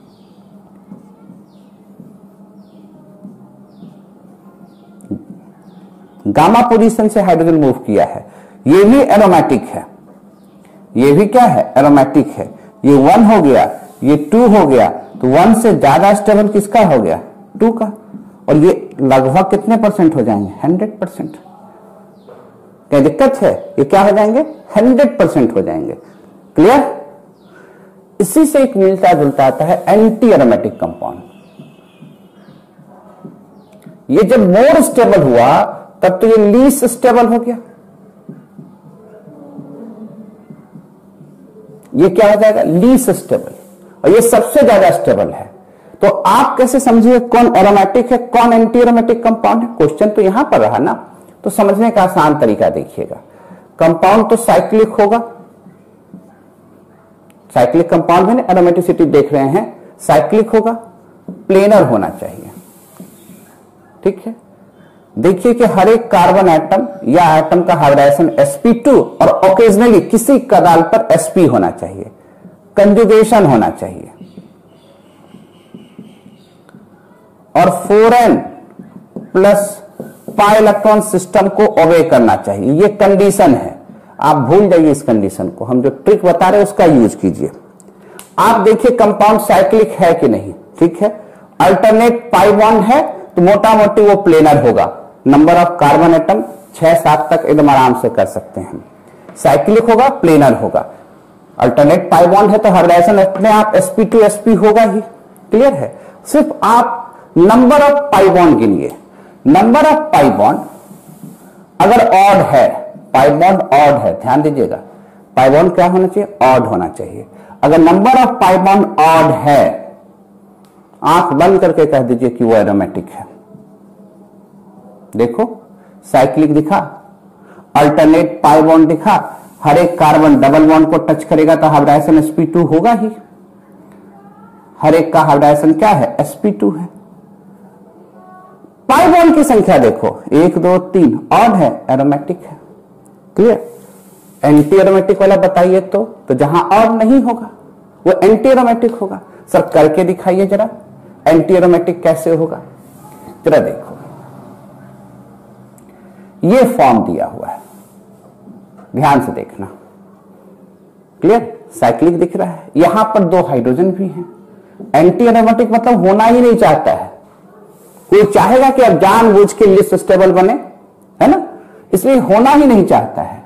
S1: गामा पोजीशन से हाइड्रोजन मूव किया है, ये भी एरोमेटिक है, ये भी क्या है? एरोमेटिक है। ये 1 हो गया, ये 2 हो गया, तो 1 से ज्यादा स्टेबल किसका हो गया? 2 का। और ये लगभग कितने परसेंट हो जाएंगे? 100%। क्या दिक्कत है? ये क्या हो जाएंगे? 100% हो जाएंगे। क्लियर? इसी से एक मिलता जुलता आता है एंटी एरोमेटिक कंपाउंड। ये जब मोर स्टेबल हुआ तब तो ये लीस्ट स्टेबल हो गया, ये क्या हो जाएगा? लीस्ट स्टेबल, और ये सबसे ज्यादा स्टेबल है। तो आप कैसे समझिए कौन एरोमेटिक है, कौन एंटी एरोमेटिक कंपाउंड है? क्वेश्चन तो यहां पर रहा ना, तो समझने का आसान तरीका देखिएगा। कंपाउंड तो साइक्लिक होगा, साइक्लिक कंपाउंड है, एरोमेटिसिटी देख रहे हैं, साइक्लिक होगा, प्लेनर होना चाहिए। ठीक है, देखिए कि हर एक कार्बन एटम या एटम का हाइब्रिडाइजेशन sp2 और ओकेजनली किसी कदाल पर sp होना चाहिए, कंजुगेशन होना चाहिए, और 4n plus pi electron system को ओबे करना चाहिए। ये कंडीशन है, आप भूल जाइए इस कंडीशन को, हम जो ट्रिक बता रहे हैं उसका यूज कीजिए। आप देखिए कंपाउंड साइक्लिक है कि नहीं। ठीक है, अल्टरनेट पाई बॉन्ड है तो मोटा मोटी वो प्लेनर होगा, नंबर ऑफ कार्बन एटम 6-7 तक एकदम आराम से कर सकते हैं। साइक्लिक होगा, प्लेनर होगा। अल्टरनेट पाई बॉन्ड है तो हाइब्रिडाइजेशन अपने आप sp2 sp होगा ही। क्लियर है? सिर्फ आप नंबर ऑफ पाई बॉन्ड गिनिए। नंबर ऑफ पाई बॉन्ड अगर ऑड है, पाई बॉन्ड ऑड है, ध्यान दीजिएगा, पाई बॉन्ड क्या होना चाहिए? ऑड होना चाहिए। अगर number of pi bond odd है, आंख बंद करके कह दीजिए कि वो एरोमेटिक है। देखो, साइक्लिक दिखा, अल्टरनेट पाई बॉन्ड दिखा, हर एक कार्बन डबल बॉन्ड को टच करेगा तो हाइब्रिडाइजेशन sp2 होगा ही। हर एक का हाइब्रिडाइजेशन क्या है? sp2 है। पाई बॉन्ड की संख्या देखो, 1 2 3, ऑड है, एरोमेटिक है। क्लियर? एंटी एरोमेटिक वाला बताइए तो जहां ऑड नहीं होगा वो एंटी एरोमेटिक होगा। सर करके दिखाइए जरा, एंटी एरोमेटिक कैसे होगा? जरा देखो, ये फॉर्म दिया हुआ है, ध्यान से देखना, क्लियर। साइक्लिक दिख रहा है, यहां पर 2 हाइड्रोजन भी हैं। एंटी एरोमेटिक मतलब होना ही नहीं चाहता है, कोई चाहेगा कि अब जानबूझ के लिस्ट स्टेबल बने, है ना, इसलिए होना ही नहीं चाहता है।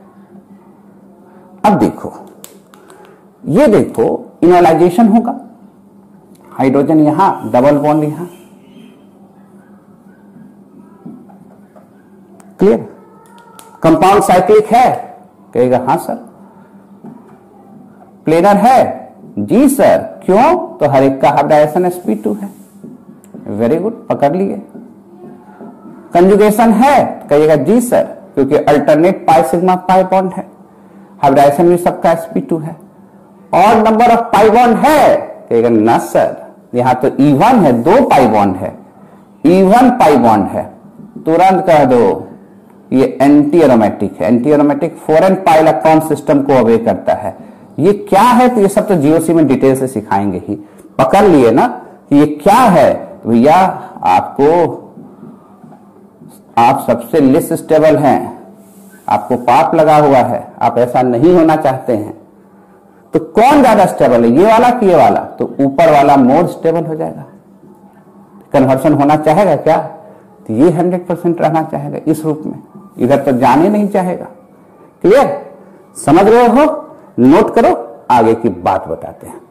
S1: अब देखो, ये देखो इनोलाइजेशन होगा, हाइड्रोजन यहां, डबल बॉन्ड यहां, क्लियर। कंपाउंड साइक्लिक है, कहेगा हां सर। प्लेनर है, जी सर, क्यों, तो हर एक का हाइब्रिडाइजेशन sp2 है। वेरी गुड, पकड़ लिए। कंजुगेशन है, कहिएगा जी सर, क्योंकि alternate pi sigma pi bond है, हाइब्रिडाइजेशन भी सबका sp2 है। और नंबर ऑफ पाई बॉन्ड है, कहेगा ना सर, यहां तो E1 है, 2 पाई बॉन्ड है, E1 पाई बॉन्ड है, तुरंत कह दो ये एंटी एरोमेटिक है। Anti aromatic four n pi electron system को अवे करता है। ये क्या है, तो ये सब तो जीओसी में डिटेल से सिखाएंगे ही। पकड़ लिए ना ये क्या है, तो भैया आप सबसे लिस्ट स्टेबल हैं, आपको पाप लगा हुआ है, आप ऐसा नहीं होना चाहते हैं। तो कौन ज्यादा स्टेबल है, ये वाला कि ये वाला, तो ऊपर वाला मोर स्टेबल हो जाएगा। कन्वर्सन होना चाहेगा क्या, तो ये 100% रहना चाहेगा इस रूप में, इधर तो जाने नहीं चाहेगा। क्लियर, समझ रहे हो, नोट करो, आगे की बात बताते हैं।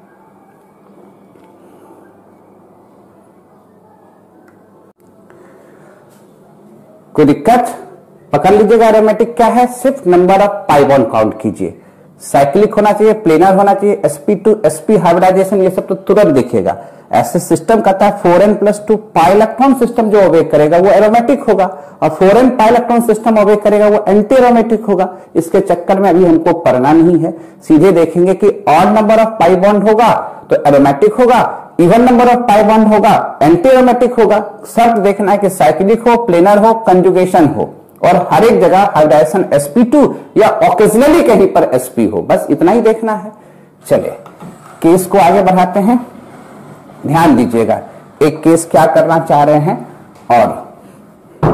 S1: कोई दिक्कत, पकड़ लीजिएगा। एरोमेटिक क्या है, सिर्फ number of pi bond count कीजिए। साइक्लिक होना चाहिए, प्लेनर होना चाहिए, sp2 sp हाइब्रिडाइजेशन, ये सब तो तुरंत देखिएगा। ऐसे सिस्टम कहता है 4n+2 पाई इलेक्ट्रॉन सिस्टम जो ओबे करेगा वो एरोमेटिक होगा, और 4n पाई इलेक्ट्रॉन सिस्टम ओबे करेगा वो एंटी एरोमेटिक होगा। इसके चक्कर में अभी हमको पढ़ना नहीं है, सीधे देखेंगे कि odd number of pi bond होगा तो एरोमेटिक होगा, even number of pi bond होगा एंटी एरोमेटिक होगा। शर्त देखना है कि साइक्लिक हो, प्लेनर हो, कंजुगेशन हो, और हर एक जगह हाइब्रिडाइजेशन sp2 या ओकेजनली कहीं पर sp हो, बस इतना ही देखना है। चले केस को आगे बढ़ाते हैं, ध्यान दीजिएगा। एक केस क्या करना चाह रहे हैं, और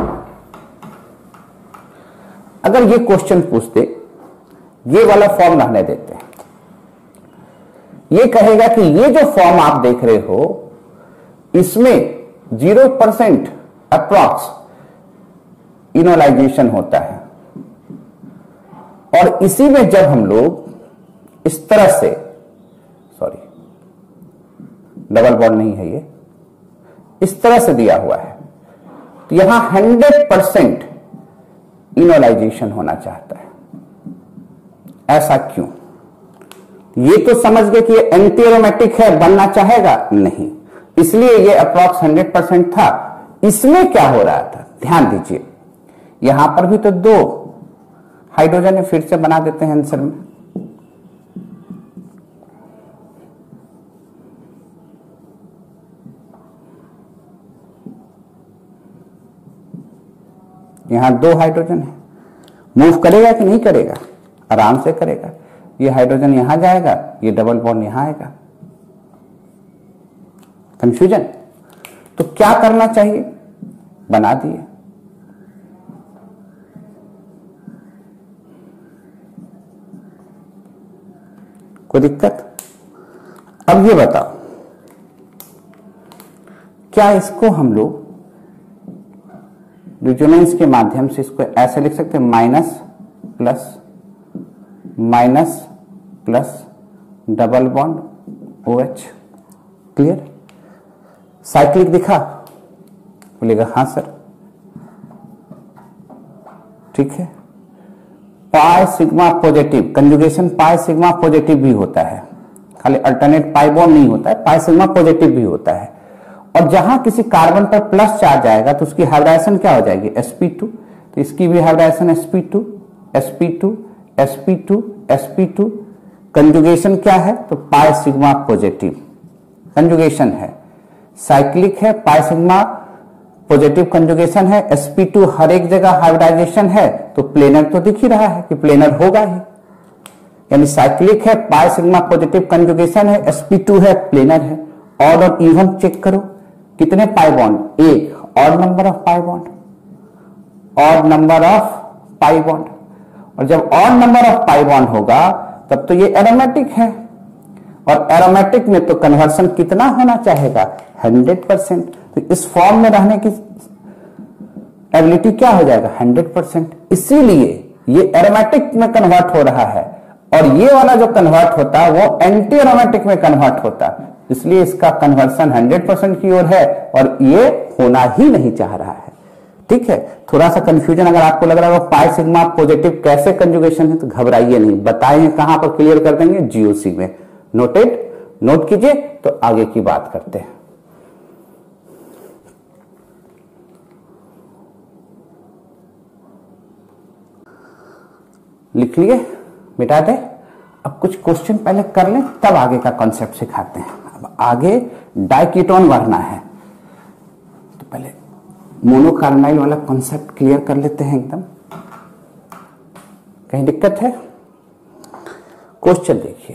S1: अगर ये क्वेश्चन पूछते, ये वाला फॉर्म रहने देते हैं, ये कहेगा कि ये जो फॉर्म आप देख रहे हो इसमें 0% अप्रॉक्स इनोलाइजेशन होता है, और इसी में जब हम लोग इस तरह से, सॉरी डबल बॉन्ड नहीं है ये, इस तरह से दिया हुआ है, तो यहां 100% इनोलाइजेशन होना चाहता है। ऐसा क्यों, ये तो समझ गए कि ये एंटी एरोमेटिक है, बनना चाहेगा नहीं, इसलिए ये अप्रॉक्स 100% था। इसमें क्या हो रहा था, ध्यान दीजिए, यहां पर भी तो 2 हाइड्रोजन है, फिर से बना देते हैं आंसर में। यहां 2 हाइड्रोजन है, मूव करेगा कि नहीं करेगा, आराम से करेगा। ये हाइड्रोजन यहां जाएगा, ये डबल बॉन्ड यहां आएगा। कंफ्यूजन, तो क्या करना चाहिए, बना दिए। कोई दिक्कत, अब ये बताओ, क्या इसको हम लोग रिजोनेंस के माध्यम से इसको ऐसे लिख सकते हैं, minus plus double bond OH। Clear, cyclic दिखा, बोलेगा हां सर, ठीक है। Pi sigma positive, conjugation pi sigma positive भी होता है, खाली अल्टरनेट पाई बॉन्ड नहीं होता है, पाई सिग्मा पॉजिटिव भी होता है। और जहां किसी कार्बन पर प्लस चार्ज आएगा तो उसकी हाइब्रिडाइजेशन क्या हो जाएगी, sp2, तो इसकी भी हाइब्रिडाइजेशन sp2। कंजुगेशन क्या है, तो पाई सिग्मा पॉजिटिव कंजुगेशन है। साइक्लिक है, पाई सिग्मा पॉजिटिव कंजुगेशन है, sp2 हर एक जगह हाइब्रिडाइजेशन है, तो प्लेनर तो दिख ही रहा है कि प्लेनर होगा ही, यानी साइक्लिक है, पाई सिग्मा पॉजिटिव कंजुगेशन है, sp2 है, प्लेनर है। ऑड और इवन चेक करो, कितने pi bond, 1, odd number of pi bond, odd number of pi bond. और जब odd number of pi bond होगा तब तो ये एरोमेटिक है, और एरोमेटिक में तो कन्वर्सन कितना होना चाहेगा, 100%। तो इस फॉर्म में रहने की एबिलिटी क्या हो जाएगा, 100%। इसीलिए ये एरोमेटिक में कन्वर्ट हो रहा है, और ये वाला जो कन्वर्ट होता है वो एंटी एरोमेटिक में कन्वर्ट होता है, इसलिए इसका कन्वर्सन 100% की ओर है, और ये होना ही नहीं चाह रहा है। ठीक है, थोड़ा सा कंफ्यूजन अगर आपको लग रहा है पाई सिग्मा पॉजिटिव कैसे कंजुगेशन है, तो घबराइए नहीं, बताएंगे कहां पर क्लियर कर देंगे, जीओसी में। नोटेड, नोट कीजिए, तो आगे की बात करते हैं। लिख लिए, मिटा दे। अब कुछ क्वेश्चन पहले कर लें, तब आगे का कॉन्सेप्ट सिखाते हैं। अब आगे डाइकीटोन भरना है, तो पहले मोनोकार्बोनाइल वाला कॉन्सेप्ट क्लियर कर लेते हैं एकदम। कहीं दिक्कत है? क्वेश्चन देखिए,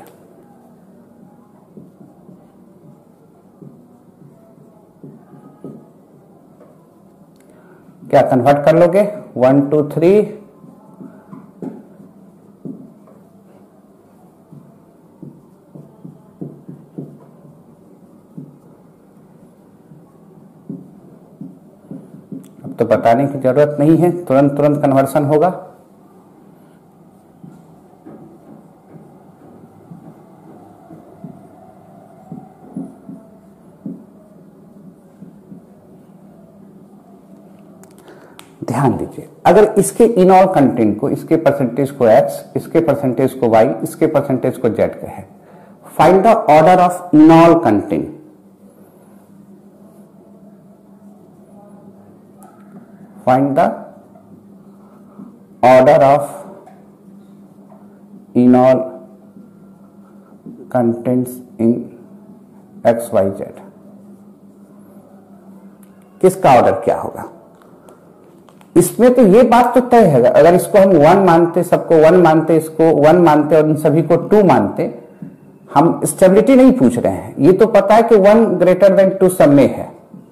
S1: क्या कन्वर्ट कर लोगे, 1 2 3, अब तो बताने की जरूरत नहीं है, तुरंत तुरंत कन्वर्सन होगा। ध्यान दीजिए, अगर इसके इनॉल कंटेंट को, इसके परसेंटेज को x, इसके परसेंटेज को y, इसके परसेंटेज को z कहे, find the order of enol content. Find the order of enol contents in x y z। किसका ऑर्डर क्या होगा? इसमें तो ये बात तो तय है, अगर इसको हम 1 मानते, सबको 1 मानते, इसको 1 मानते और इन सभी को 2 मानते, हम स्टेबिलिटी नहीं पूछ रहे हैं। ये तो पता है कि 1 ग्रेटर देन 2 सब में है।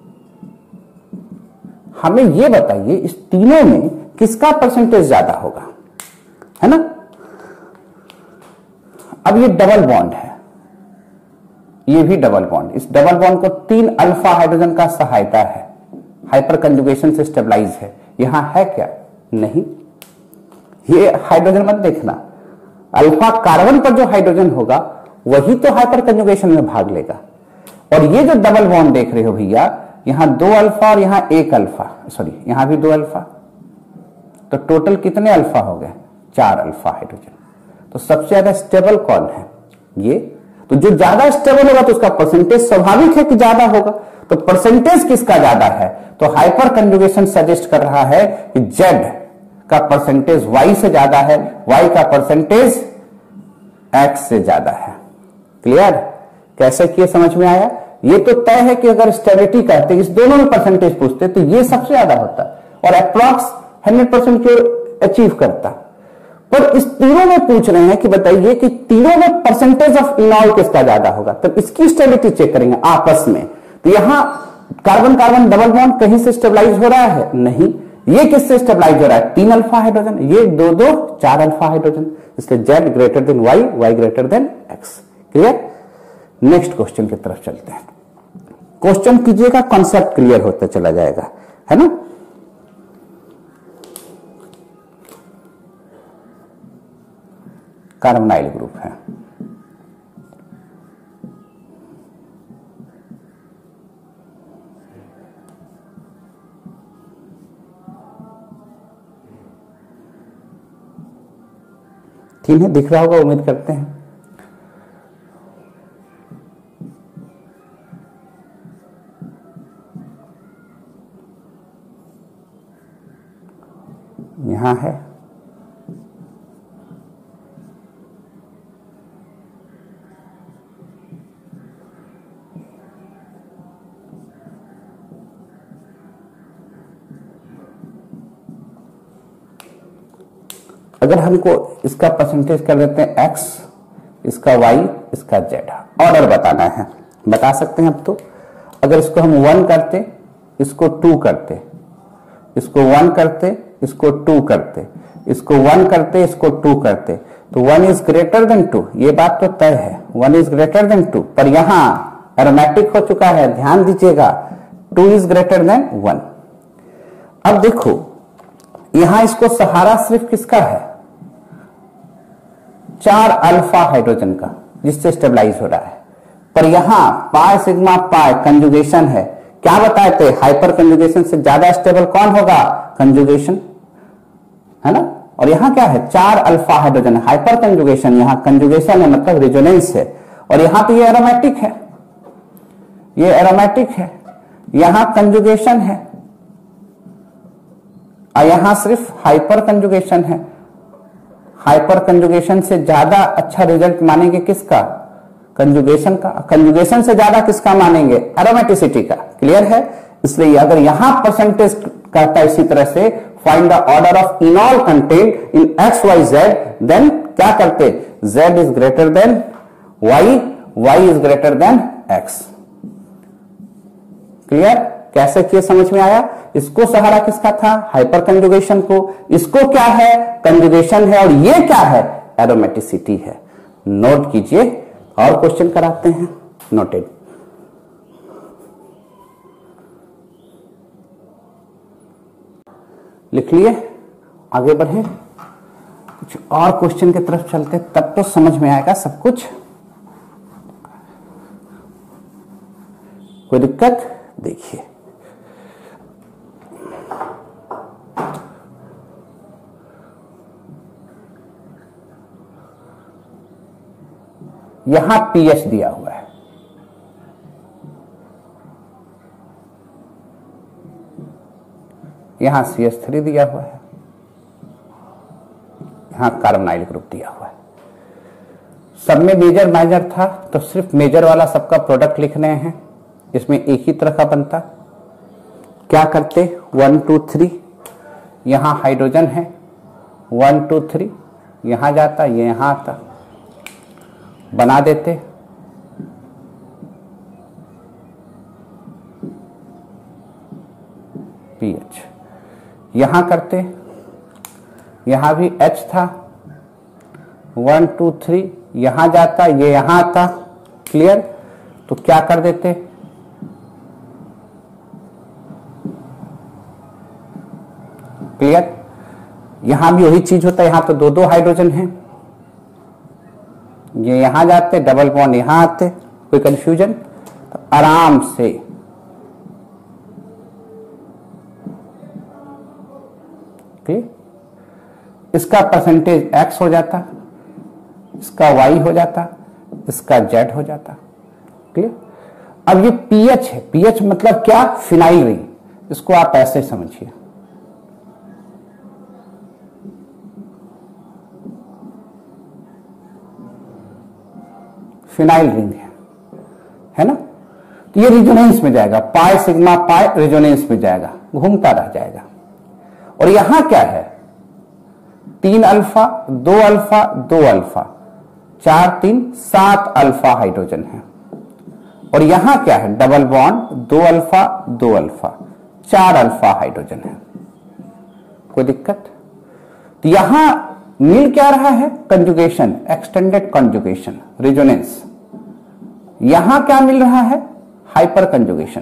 S1: हमें ये बताइए इस तीनों में किसका परसेंटेज ज्यादा होगा, है ना। अब ये डबल बॉन्ड है, ये भी डबल बॉन्ड, इस डबल बॉन्ड को 3 अल्फा हाइड्रोजन का सहायता है, हाइपर कंजुगेशन से स्टेबलाइज है। यहां है क्या? नहीं। ये हाइड्रोजन मत देखना, अल्फा कार्बन पर जो हाइड्रोजन होगा वही तो हाइपर कंजुगेशन में भाग लेगा। और ये जो डबल बॉन्ड देख रहे हो भैया, यहां 2 अल्फा और यहां 1 अल्फा, सॉरी यहां भी 2 अल्फा, तो टोटल कितने अल्फा हो गए? 4 अल्फा हाइड्रोजन। तो सबसे ज्यादा स्टेबल कौन है? ये। तो जो ज्यादा स्टेबल होगा तो उसका परसेंटेज स्वाभाविक है कि ज्यादा होगा। तो परसेंटेज किसका ज्यादा है? तो हाइपर कंजुगेशन सजेस्ट कर रहा है कि Z का परसेंटेज Y से ज्यादा है, Y का परसेंटेज X से ज्यादा है। क्लियर? कैसे किए, समझ में आया? ये तो तय है कि अगर स्टेबिलिटी कहते, इस दोनों में परसेंटेज पूछते तो ये सबसे ज्यादा होता और अप्रॉक्स 100% की अचीव करता। पर इस तीनों में पूछ रहे हैं कि बताइए कि तीनों में परसेंटेज ऑफ इनॉल किसका ज्यादा होगा, तो इसकी स्टेबिलिटी चेक करेंगे आपस में। तो यहां कार्बन कार्बन डबल बॉन्ड कहीं से स्टेबलाइज हो रहा है? नहीं। ये किससे स्टेबलाइज हो रहा है? 3 अल्फा हाइड्रोजन, ये 2 2 4 अल्फा हाइड्रोजन, इसलिए Z greater than Y, Y greater than X। Clear? Next question की तरफ चलते हैं। क्वेश्चन कीजिएगा, कॉन्सेप्ट क्लियर होता चला जाएगा, है ना। कार्बोनाइल ग्रुप है, ठीक है, दिख रहा होगा उम्मीद करते हैं। यहां है, अगर हमको इसका परसेंटेज कर देते हैं X, इसका Y, इसका Z, ऑर्डर बताना है, बता सकते हैं। अब तो अगर इसको हम 1 करते, इसको 2 करते, इसको 1 करते, इसको 2 करते, इसको 1 करते, इसको 2 करते, तो 1 इज ग्रेटर देन 2, ये बात तो तय है, 1 इज ग्रेटर देन 2, पर यहां एरोमेटिक हो चुका है, ध्यान दीजिएगा 2 इज ग्रेटर देन 1। अब देखो यहां इसको सहारा सिर्फ किसका है, 4 अल्फा हाइड्रोजन का, जिससे स्टेबलाइज हो रहा है, पर यहां पाई सिग्मा पाई कंजुगेशन है, क्या बताए थे, हाइपर कंजुगेशन से ज्यादा स्टेबल कौन होगा, कंजुगेशन, है ना। और यहां क्या है, 4 अल्फा हाइड्रोजन, हाइपर कंजुगेशन, यहां कंजुगेशन है मतलब रेजोनेंस है, और यहां तो ये एरोमेटिक है, ये एरोमेटिक है, यहां कंजुगेशन है, और यहां सिर्फ हाइपर कंजुगेशन है। हाइपर कंजुगेशन से ज्यादा अच्छा रिजल्ट मानेंगे किसका, कंजुगेशन का, कंजुगेशन से ज्यादा किसका मानेंगे, एरोमेटिसिटी का। क्लियर है, इसलिए अगर यहां परसेंटेज कहता है इसी तरह से find the order of enol content in X Y Z, then क्या करते, z is greater than y is greater than x। Clear, कैसे किए समझ में आया। इसको सहारा किसका था, हाइपर कंजुगेशन को, इसको क्या है, कंजुगेशन है, और ये क्या है, एरोमेटिसिटी है। नोट कीजिए, और क्वेश्चन कराते हैं, नोटेड। लिख लिए, आगे बढ़े, कुछ और क्वेश्चन की तरफ चलते, तब तो समझ में आएगा सब कुछ। कोई दिक्कत, देखिए यहां पीएच दिया हुआ है, यहां CH3 दिया हुआ है, यहां कार्बोनाइल ग्रुप दिया हुआ है। सब में मेजर माइनर था, तो सिर्फ मेजर वाला सबका प्रोडक्ट लिख रहे हैं, इसमें एक ही तरह का बनता। क्या करते, 1 2 3, यहां हाइड्रोजन है, 1 2 3, यहां जाता, ये यहां आता, बना देते। पीएच यहां करते, यहां भी H था, 1 2 3, यहां जाता, ये यहां आता। क्लियर, तो क्या कर देते, क्लियर, यहां भी वही चीज होता है, यहां तो 2 हाइड्रोजन हैं, ये यहां जाते, डबल बॉन्ड यहां आते, कोई कंफ्यूजन, तो आराम से ठीक, इसका परसेंटेज X हो जाता, इसका Y हो जाता, इसका Z हो जाता। क्लियर, अब ये पीएच है, पीएच मतलब क्या, फिनाइल रिंग, इसको आप ऐसे समझिए, फिनाइल रिंग है ना। तो ये रिजोनेंस में जाएगा, पाई सिग्मा पाई रिजोनेंस में जाएगा, घूमता रह जाएगा। और यहां क्या है, 3 alpha 2 alpha 2 alpha 4 3 7 alpha hydrogen है, और यहां क्या है, double bond 2 alpha 2 alpha 4 alpha hydrogen है। कोई दिक्कत, तो यहां मिल क्या रहा है, कंजुगेशन, एक्सटेंडेड कंजुगेशन, रिजोनेंस। यहां क्या मिल रहा है, हाइपर कंजुगेशन,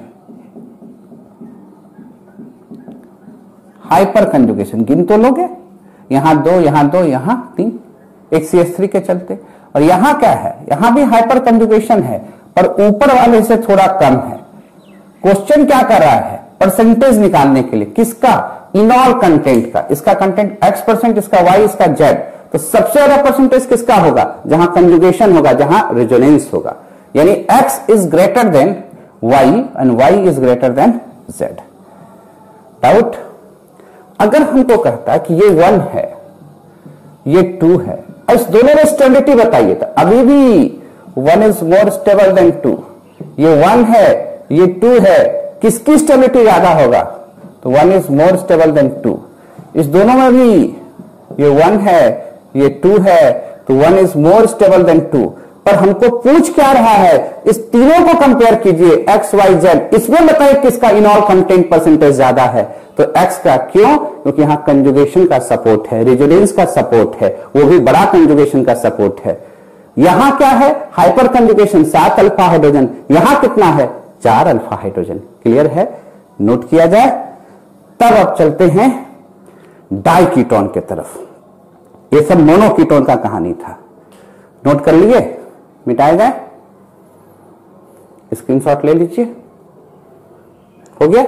S1: हाइपर कंजुगेशन। गिन तो लोगे, यहां 2 यहां 2 यहां 3, एक CH3 के चलते। और यहां क्या है, यहां भी हाइपर कंजुगेशन है, पर ऊपर वाले से थोड़ा कम है। क्वेश्चन क्या कर रहा है, परसेंटेज निकालने के लिए, किसका, इनॉल कंटेंट का। इसका कंटेंट X%, इसका Y, इसका Z, तो सबसे ज्यादा परसेंटेज किसका होगा, जहां कंजुगेशन होगा, जहां रेजोनेंस होगा, यानी X is greater than Y and Y is greater than Z। Doubt, अगर हमको कहता है कि ये 1 है, ये 2 है, और इस दोनों में स्टेबिलिटी बताइए, तो अभी भी 1 इज मोर स्टेबल देन 2, ये 1 है, ये 2 है, किसकी स्टेबिलिटी ज्यादा होगा, तो 1 इज मोर स्टेबल देन 2। इस दोनों में भी ये 1 है, ये 2 है, तो 1 इज मोर स्टेबल देन 2, पर हमको पूछ क्या रहा है, इस तीनों को कंपेयर कीजिए एक्स वाई जेड, इसमें बताइए किसका इनॉल कंटेंट परसेंटेज ज्यादा है, तो एक्स का। क्यों? क्योंकि यहां कंजुगेशन का सपोर्ट है, रेजोनेंस का सपोर्ट है, वो भी बड़ा कंजुगेशन का सपोर्ट है। यहां क्या है, हाइपर कंजुगेशन 7 अल्फा हाइड्रोजन, यहां कितना है 4 अल्फा हाइड्रोजन। क्लियर है, नोट किया जाए। तब अब चलते हैं डाई कीटोन के तरफ। ये सब मोनो कीटोन का कहानी था, नोट कर लिए, मिटाए जाए, स्क्रीनशॉट ले लीजिए, हो गया।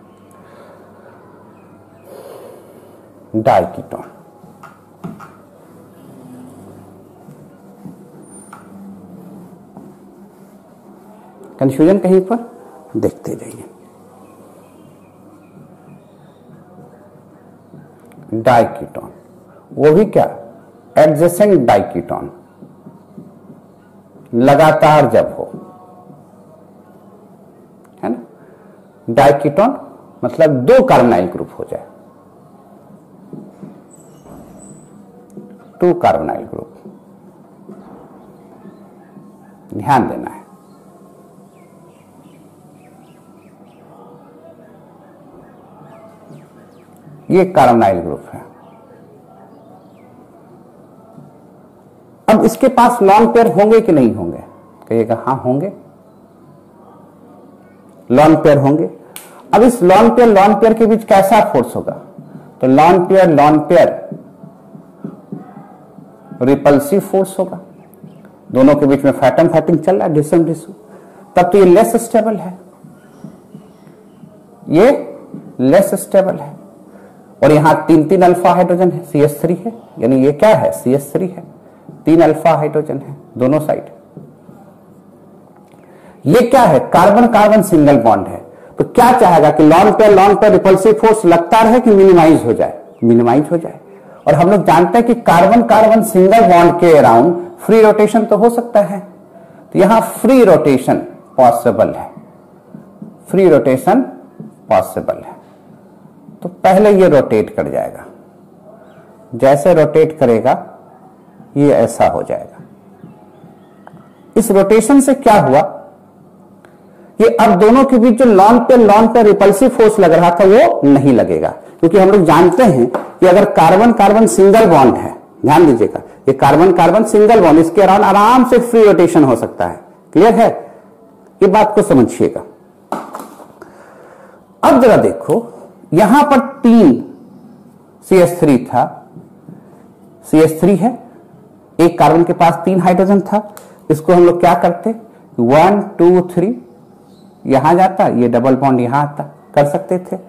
S1: डाई कीटोन, कंफ्यूजन कहीं पर, देखते जाइए। डाई कीटोन, वो भी क्या, एडजेसेंट डाई कीटोन, लगातार जब हो, है ना। डाई कीटोन मतलब 2 कार्बोनाइल ग्रुप हो जाए, 2 कार्बोनाइल ग्रुप, ध्यान देना है। ये कार्बोनाइल ग्रुप है। अब इसके पास लॉन पेयर होंगे कि नहीं होंगे, कहिएगा हां होंगे, लॉन पेयर होंगे। अब इस लॉन पेयर के बीच कैसा फोर्स होगा, तो लॉन पेयर रिपल्सिव फोर्स होगा, दोनों के बीच में फैटम फैटिंग चल रहा है, डिसम डिसम, तब तो ये लेस स्टेबल है, ये लेस स्टेबल है। और यहां 3 अल्फा हाइड्रोजन है, CH3 है, यानी ये क्या है CH3 है, 3 अल्फा हाइड्रोजन है दोनों साइड। ये क्या है, कार्बन कार्बन सिंगल बॉन्ड है। तो क्या चाहेगा कि लॉन पेयर रिपल्सिव फोर्स लगता रहे कि मिनिमाइज हो जाए, मिनिमाइज हो जाए। और हम लोग जानते हैं कि कार्बन कार्बन सिंगल बॉन्ड के अराउंड फ्री रोटेशन तो हो सकता है, तो यहां फ्री रोटेशन पॉसिबल है, फ्री रोटेशन पॉसिबल है। तो पहले ये रोटेट कर जाएगा, जैसे रोटेट करेगा ये ऐसा हो जाएगा। इस रोटेशन से क्या हुआ, ये अब दोनों के बीच जो लॉन पे रिपल्सिव फोर्स लग रहा था वो नहीं लगेगा, क्योंकि हम लोग जानते हैं कि अगर कार्बन कार्बन सिंगल बॉन्ड है, ध्यान दीजिएगा, ये कार्बन कार्बन सिंगल बॉन्ड, इसके अराउंड आराम से फ्री रोटेशन हो सकता है। क्लियर है, ये बात को समझिएगा। अब जरा देखो, यहां पर 3 CH3 था, CH3 है, एक कार्बन के पास 3 हाइड्रोजन था, इसको हम लोग क्या करते 1 2 3, यहां जाता, ये डबल बॉन्ड यहां आता, कर सकते थे।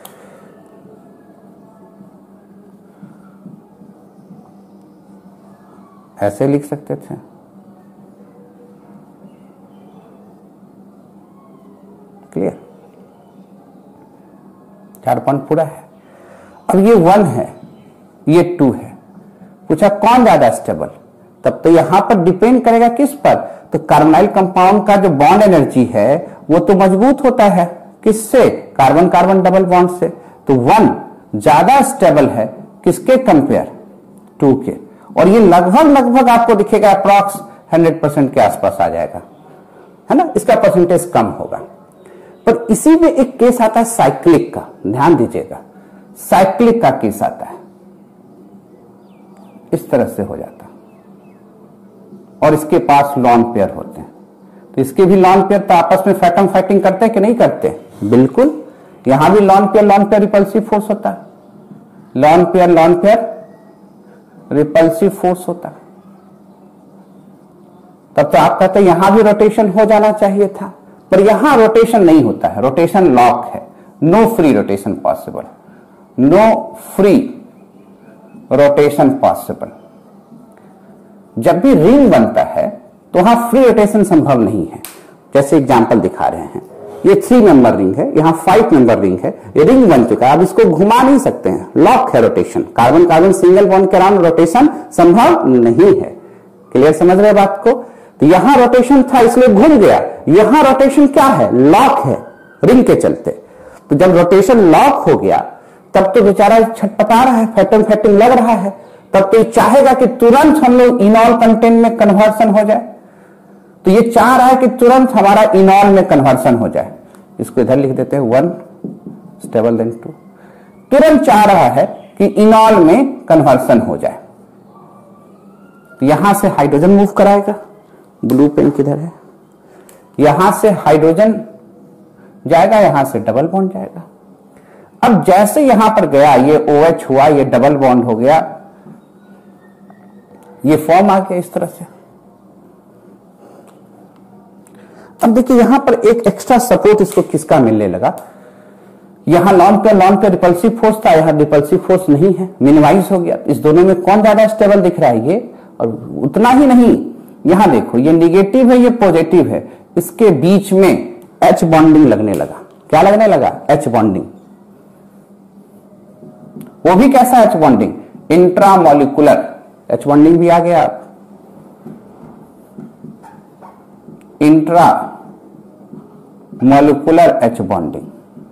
S1: ऐसे लिख सकते थे, क्लियर, 4 पॉइंट पूरा है। अब ये 1 है, ये 2 है, पूछा कौन ज्यादा स्टेबल, तब तो यहां पर डिपेंड करेगा किस पर, तो कार्बोनाइल कंपाउंड का जो बॉन्ड एनर्जी है वो तो मजबूत होता है, किससे, कार्बन कार्बन डबल बॉन्ड से। तो 1 ज्यादा स्टेबल है किसके कंपेयर, 2 के। और ये लगभग आपको दिखेगा अप्रॉक्स 100% के आसपास आ जाएगा, है ना, इसका परसेंटेज कम होगा। पर इसी में एक केस आता है साइक्लिक का, ध्यान दीजिएगा, साइक्लिक का केस आता है, इस तरह से हो जाता, और इसके पास लॉन पेयर होते हैं, तो इसके भी लॉन पेयर तो आपस में फैटम फाइटिंग करते हैं कि नहीं करते, बिल्कुल। यहां भी लॉन पेयर रिपल्सिव फोर्स होता है, लॉन पेयर रिपल्सिव फोर्स होता है। तब तो आप कहते हैं यहां भी रोटेशन हो जाना चाहिए था, पर यहां रोटेशन नहीं होता है, रोटेशन लॉक है, no free rotation possible, no free rotation possible. जब भी रिंग बनता है तो वहां फ्री रोटेशन संभव नहीं है। जैसे एग्जांपल दिखा रहे हैं, ये 3 मेंबर रिंग है, यहां 5 मेंबर रिंग है, ये रिंग बन चुका है, अब इसको घुमा नहीं सकते हैं, लॉक है rotation, carbon carbon single bond के अराउंड रोटेशन संभव नहीं है। क्लियर, समझ रहे बात को। तो यहां रोटेशन था इसलिए घूम गया, यहां रोटेशन क्या है, लॉक है रिंग के चलते। तो जब रोटेशन लॉक हो गया तब तो बेचारा छटपटा रहा है, फैटम लग रहा है, तब तो चाहेगा कि तुरंत हम लोग इनॉल कंटेंट में कन्वर्सन हो जाए। तो ये चाह रहा है कि तुरंत हमारा इनॉल में कन्वर्सन हो जाए। इसको इधर लिख देते हैं 1 स्टेबल देन 2। तुरंत चाह रहा है कि इनॉल में कन्वर्सन हो जाए, तो यहां से हाइड्रोजन मूव कराएगा। ब्लू पेन किधर है? यहां से हाइड्रोजन जाएगा, यहां से डबल बॉन्ड जाएगा। अब जैसे यहां पर गया, ये OH हुआ, ये डबल बॉन्ड हो गया, ये फॉर्म आ गया इस तरह से। अब देखिए यहां पर एक एक्स्ट्रा सपोर्ट इसको किसका मिलने लगा, यहां लॉन पे रिपल्सिव फोर्स था, यहां रिपल्सिव फोर्स नहीं है, मिनिमाइज हो गया। इस दोनों में कौन ज्यादा स्टेबल दिख रहा है? ये। और उतना ही नहीं, यहां देखो ये निगेटिव है, ये पॉजिटिव है, इसके बीच में H बॉन्डिंग लगने लगा। क्या लगने लगा? H bonding. वो भी कैसा H bonding? Intramolecular H bonding भी आ गया। इंट्रा मोलिकुलर H बॉन्डिंग,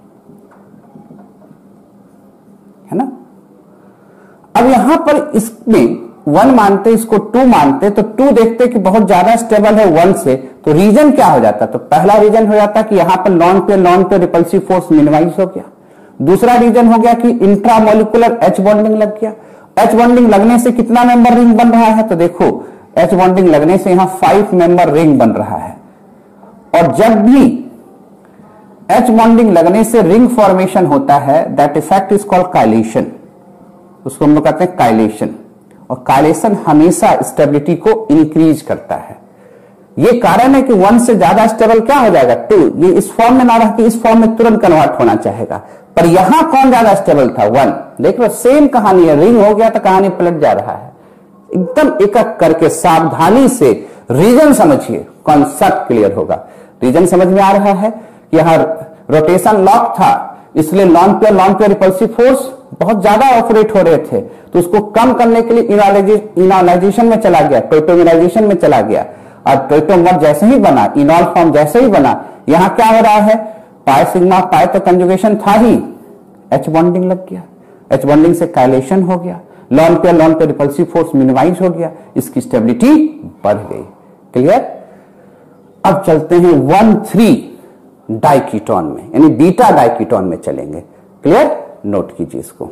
S1: है ना। अब यहां पर इसमें 1 मानते, इसको 2 मानते, तो 2 देखते कि बहुत ज्यादा स्टेबल है 1 से, तो रीजन क्या हो जाता? तो पहला रीजन हो जाता कि यहां पर लॉन पे रिपल्सिव फोर्स मिनिमाइज हो गया। दूसरा रीजन हो गया कि इंट्रामोलिकुलर H बॉन्डिंग लग गया। H बॉन्डिंग लगने से कितना मेंबर रिंग बन रहा है? तो देखो H बॉन्डिंग लगने से यहां 5 मेंबर रिंग बन रहा है। और जब भी H बॉन्डिंग लगने से रिंग फॉर्मेशन होता है, that effect is called chelation. उसको हम लोग कहते हैं काइलेशन। और काइलेशन हमेशा स्टेबिलिटी को इंक्रीज करता है। ये कारण है कि 1 से ज्यादा स्टेबल क्या हो जाएगा? 2। ये इस फॉर्म में ना रह के इस फॉर्म में तुरंत कन्वर्ट होना चाहेगा, पर यहां कौन ज्यादा स्टेबल था? 1। देख लो सेम कहानी है, रिंग हो गया तो कहानी पलट जा रहा है। एकदम एक एक करके सावधानी से रीजन समझिए, कॉन्सेप्ट क्लियर होगा। रीजन समझ में आ रहा है? यहां रोटेशन लॉक था, इसलिए लॉन पे रिपल्सिव फोर्स बहुत ज्यादा ऑपरेट हो रहे थे, तो उसको कम करने के लिए इनॉलाइजेशन में चला गया, टोटोमिनाइजेशन में चला गया। और टोटोमर जैसे ही बना, इनॉल फॉर्म जैसे ही बना, यहां क्या हो रहा है? पाई सिग्मा पाई तो कंजुगेशन था ही, H बॉन्डिंग लग गया। H बॉन्डिंग से काइलेशन हो गया, लॉन पे रिपल्सिव फोर्स मिनिमाइज हो गया, इसकी स्टेबिलिटी बढ़ गई। क्लियर? अब चलते हैं 1,3 डाइकीटोन में, यानी बीटा डाइकीटोन में चलेंगे। क्लियर? नोट कीजिए इसको।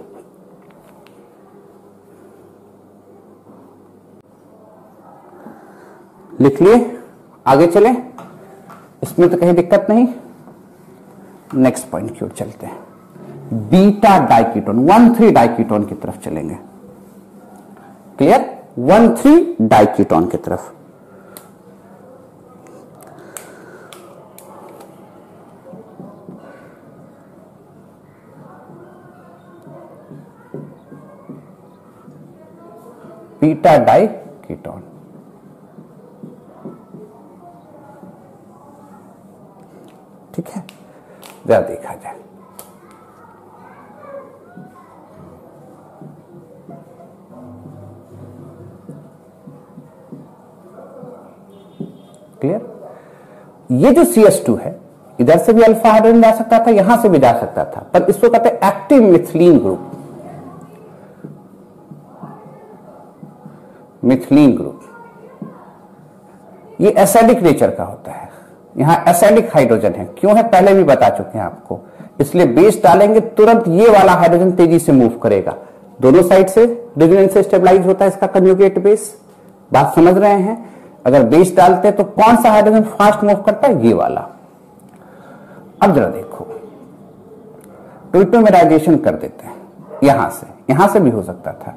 S1: लिख लिए, आगे चले, इसमें तो कहीं दिक्कत नहीं। नेक्स्ट पॉइंट की ओर चलते हैं, बीटा डाइकीटोन, 1,3 डाइकीटोन की तरफ चलेंगे। क्लियर? 1,3 डाइकीटोन की तरफ। बीटा डाइकीटोन, ठीक है, जरा देखा जाए। क्लियर? ये जो CS2 है, इधर से भी अल्फा हाइड्रोजन जा सकता था, यहां से भी जा सकता था, पर इसको कहते हैं active methylene group. Methylene group ये एसिडिक नेचर का होता है। यहां एसिडिक हाइड्रोजन है, क्यों है पहले भी बता चुके हैं आपको। इसलिए बेस डालेंगे तुरंत ये वाला हाइड्रोजन तेजी से मूव करेगा, दोनों साइड से रेजोनेंस से स्टेबलाइज होता है इसका कंजुगेट बेस। बात समझ रहे हैं? अगर बेस डालते हैं तो कौन सा हाइड्रोजन फास्ट मूव करता है? ये वाला। अब जरा देखो, टोटोमेराइजेशन कर देते हैं, यहां से भी हो सकता था।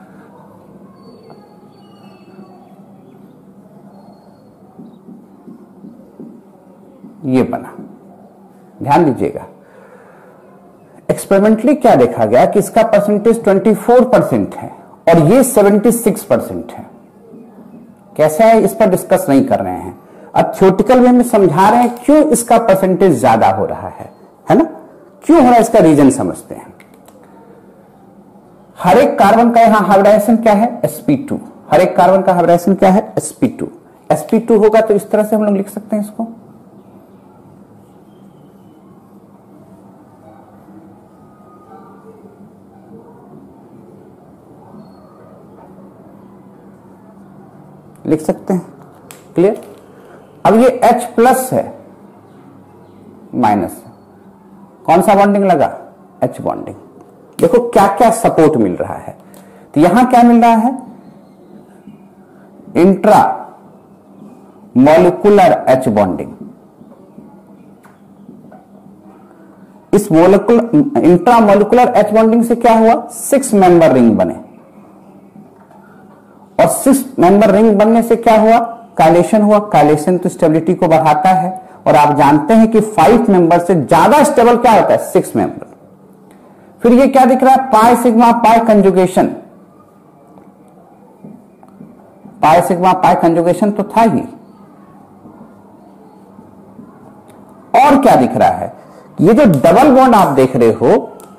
S1: ये बना, ध्यान दीजिएगा। एक्सपेरिमेंटली क्या देखा गया कि इसका परसेंटेज 24% है और ये 76% है। कैसा है इस पर डिस्कस नहीं कर रहे हैं, अब थ्योरेटिकल वे में समझा रहे हैं क्यों इसका परसेंटेज ज्यादा हो रहा है ना, क्यों हो रहा है इसका रीजन समझते हैं। हर एक कार्बन का यहां हाइब्रिडाइजेशन क्या है? sp2। हर एक कार्बन का हाइब्रिडाइजेशन क्या है? sp2। sp2 होगा तो इस तरह से हम लोग लिख सकते हैं इसको, लिख सकते हैं। क्लियर? अब ये H प्लस है माइनस, कौन सा बॉन्डिंग लगा? H bonding. देखो क्या क्या सपोर्ट मिल रहा है। तो यहां क्या मिल रहा है? Intra molecular H bonding. इस इंट्रा मॉलिक्यूलर H बॉन्डिंग से क्या हुआ? 6 मेंबर रिंग बने, और 6 मेंबर रिंग बनने से क्या हुआ? काइलेशन हुआ। काइलेशन तो स्टेबिलिटी को बढ़ाता है, और आप जानते हैं कि 5 मेंबर से ज्यादा स्टेबल क्या होता है? 6 मेंबर। फिर ये क्या दिख रहा है? Pi sigma pi conjugation. Pi sigma pi conjugation तो था ही, और क्या दिख रहा है? ये जो डबल बॉन्ड आप देख रहे हो,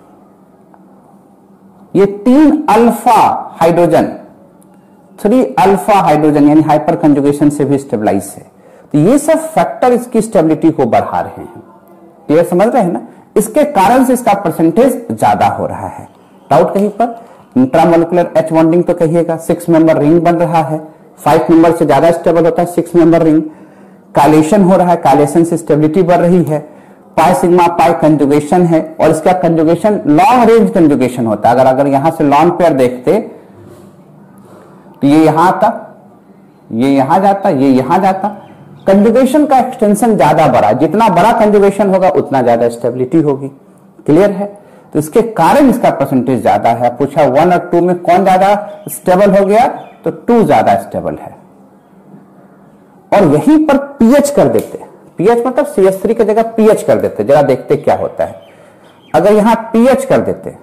S1: ये 3 अल्फा हाइड्रोजन, 3 अल्फा हाइड्रोजन यानी हाइपर कंजुगेशन से भी स्टेबलाइज है। तो ये सब फैक्टर इसकी स्टेबिलिटी को बढ़ा रहे हैं। क्लियर समझ रहे हैं ना? इसके कारण से इसका परसेंटेज ज्यादा हो रहा है। डाउट कहीं पर? इंट्रामोलिकुलर H बॉन्डिंग तो कहिएगा, 6 मेंबर रिंग बन रहा है, 5 मेंबर से ज्यादा स्टेबल होता है 6 मेंबर रिंग। काइलेशन हो रहा है, काइलेशन से स्टेबिलिटी बढ़ रही है। पाई सिग्मा पाई कंजुगेशन है, और इसका कंजुगेशन लॉन्ग रेंज कंजुगेशन होता है। अगर यहां से लॉन्ग पेयर देखते तो ये यहां आता, ये यहां जाता, ये यहां जाता। कंजुगेशन का एक्सटेंशन ज्यादा बड़ा, जितना बड़ा कंजुगेशन होगा उतना ज्यादा स्टेबिलिटी होगी। क्लियर है? तो इसके कारण इसका परसेंटेज ज्यादा है। पूछा 1 और 2 में कौन ज्यादा स्टेबल हो गया? तो 2 ज्यादा स्टेबल है। और यहीं पर पीएच कर देते, पीएच मतलब CH3 की जगह पीएच कर देते, जरा देखते क्या होता है। अगर यहां पीएच कर देते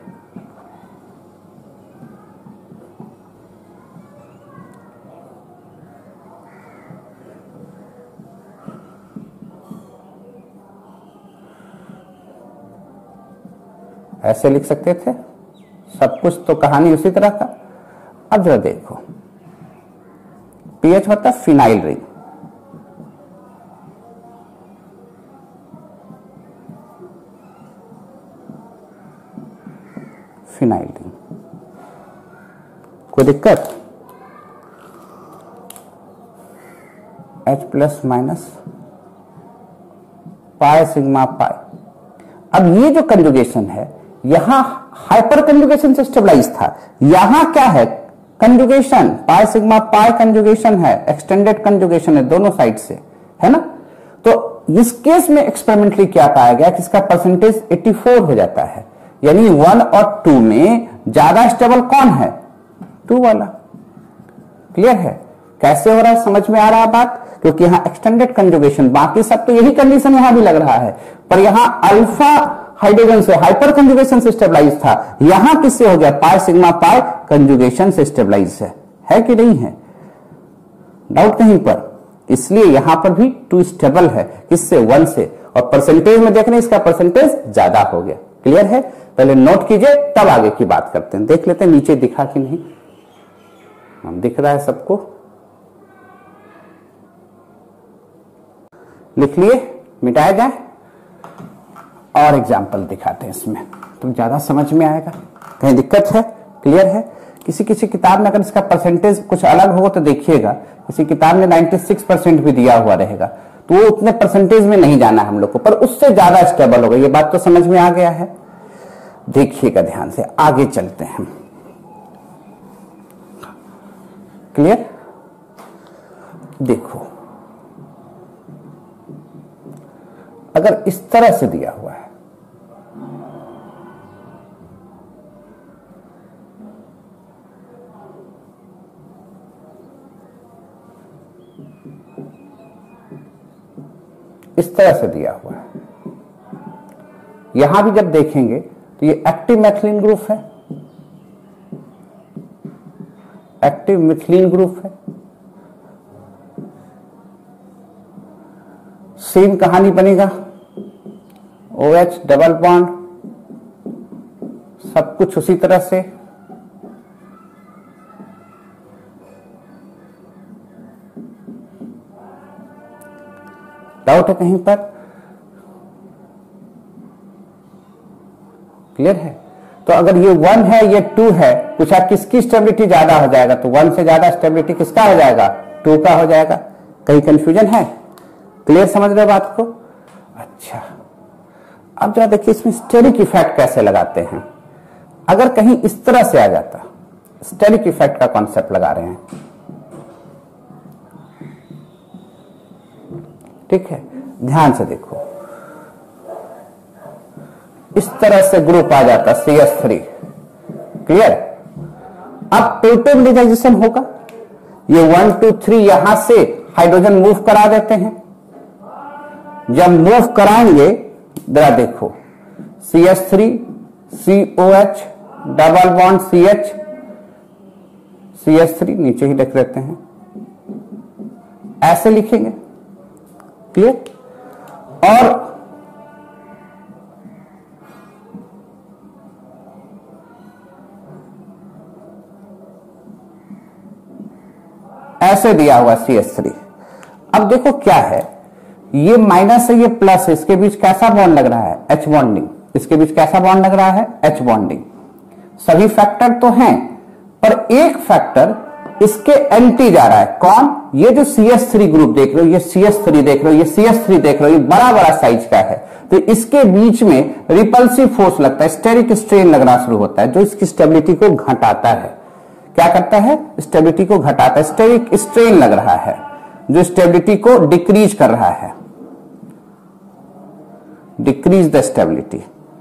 S1: ऐसे लिख सकते थे, सब कुछ तो कहानी उसी तरह का। अब जरा देखो, पीएच होता फिनाइल रिंग, फिनाइल रिंग। कोई दिक्कत? H plus minus pi sigma pi. अब ये जो कंजुगेशन है, यहां हाइपर कंजुगेशन से स्टेबलाइज था, यहां क्या है? Conjugation, pi sigma pi conjugation है, एक्सटेंडेड कंजुगेशन है दोनों साइड से, है ना? तो इस केस में एक्सपेरिमेंटली क्या पाया गया कि इसका परसेंटेज 84 हो जाता है। यानी 1 और 2 में ज्यादा स्टेबल कौन है? 2 वाला। क्लियर है? कैसे हो रहा है? समझ में आ रहा है बात? क्योंकि यहां एक्सटेंडेड कंजुगेशन, बाकी सब तो यही कंडीशन यहां भी लग रहा है, पर यहां अल्फा हाइड्रोजन से हाइपर कंजुगेशन से स्टेबलाइज था, यहां किससे हो गया? पाई सिग्मा पाई कंजुगेशन से स्टेबलाइज है कि नहीं है? डाउट कहीं पर? इसलिए यहां पर भी 2 स्टेबल है, किससे? 1 से। और परसेंटेज में देख रहे हैं, इसका परसेंटेज ज्यादा हो गया। क्लियर है? पहले नोट कीजिए, तब आगे की बात करते हैं। देख लेते हैं नीचे दिखा कि नहीं। हम दिख रहा है सबको? लिख लिए? मिटाया जाए? और एग्जाम्पल दिखाते हैं इसमें, तो ज्यादा समझ में आएगा। कहीं दिक्कत है? क्लियर है? किसी किसी किताब में अगर इसका परसेंटेज कुछ अलग हो तो देखिएगा, किसी किताब में 96% भी दिया हुआ रहेगा, तो वो उतने परसेंटेज में नहीं जाना हम लोग को, पर उससे ज्यादा स्टेबल होगा। ये बात तो समझ में आ गया है? देखिएगा ध्यान से, आगे चलते हैं। क्लियर? देखो, अगर इस तरह से दिया हुआ है, इस तरह से दिया हुआ है, यहां भी जब देखेंगे तो ये एक्टिव मैथिलीन ग्रुप है, एक्टिव मिथिलीन ग्रुप है। सेम कहानी बनेगा, OH डबल बॉन्ड, सब कुछ उसी तरह से। डाउट है कहीं पर? क्लियर है? तो अगर ये 1 है, ये 2 है, पूछा किसकी स्टेबिलिटी ज्यादा हो जाएगा, तो 1 से ज्यादा स्टेबिलिटी किसका हो जाएगा? 2 का हो जाएगा। कहीं कंफ्यूजन है? क्लियर समझ रहे बात को? अच्छा, अब जरा देखिए इसमें स्टेरिक इफेक्ट कैसे लगाते हैं। अगर कहीं इस तरह से आ जाता, स्टेरिक इफेक्ट का कॉन्सेप्ट लगा रहे हैं, ठीक है, ध्यान से देखो, इस तरह से ग्रुप आ जाता CH3, क्लियर। अब पेप्टाइडाइजेशन होगा, ये 1 2 3 यहां से हाइड्रोजन मूव करा देते हैं। जब मूव कराएंगे जरा देखो, CH3 COH double bond CH, CH3 नीचे ही लिख देते हैं, ऐसे लिखेंगे, क्लियर। और ऐसे दिया हुआ CH3। अब देखो क्या है, ये माइनस है, ये प्लस है, इसके बीच कैसा बॉन्ड लग रहा है? H bonding. इसके बीच कैसा बॉन्ड लग रहा है? H bonding. सभी फैक्टर तो हैं, पर एक फैक्टर इसके एंटी जा रहा है। कौन? ये जो CH3 ग्रुप देख रहे हो, ये CH3 देख रहे हो, ये CH3 देख रहे हो, ये बड़ा बड़ा साइज का है, तो इसके बीच में रिपल्सिव फोर्स लगता है, स्टेरिक स्ट्रेन लगना शुरू होता है, जो इसकी स्टेबिलिटी को घटाता है। क्या करता है? स्टेबिलिटी को घटाता है। स्टेरिक स्ट्रेन लग रहा है, जो स्टेबिलिटी को डिक्रीज कर रहा है, डिक्रीज द स्टेबिलिटी।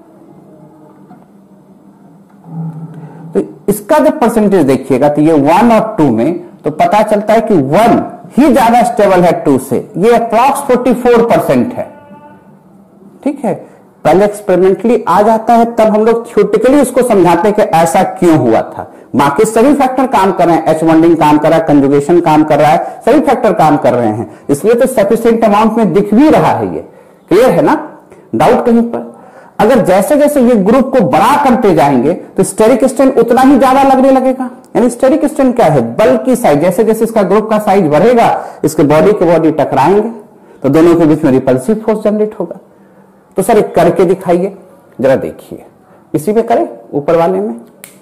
S1: तो इसका जब परसेंटेज देखिएगा तो ये 1 और 2 में तो पता चलता है कि 1 ही ज्यादा स्टेबल है 2 से, ये अप्रॉक्स 44% है, ठीक है। पहले एक्सपेरिमेंटली आ जाता है, तब हम लोग थ्योरेटिकली उसको समझाते हैं कि ऐसा क्यों हुआ था। बाकी सभी फैक्टर काम कर रहे हैं, H बॉन्डिंग काम कर रहा है, कंजुगेशन काम कर रहा है, सभी फैक्टर काम कर रहे हैं, इसलिए तो सफिशिएंट अमाउंट में दिख भी रहा है। ये क्लियर है ना? डाउट कहीं पर? अगर जैसे जैसे ये ग्रुप को बड़ा करते जाएंगे तो स्टेरिक स्ट्रेन उतना ही ज्यादा लगने लगेगा। यानी स्टेरिक स्ट्रेन क्या है? बल की साइज, जैसे जैसे इसका ग्रुप का साइज बढ़ेगा, इसके बॉडी के बॉडी टकराएंगे तो दोनों के बीच में रिपल्सिव फोर्स जनरेट होगा। तो सर एक करके दिखाइए, जरा देखिए, इसी में करें, ऊपर वाले में।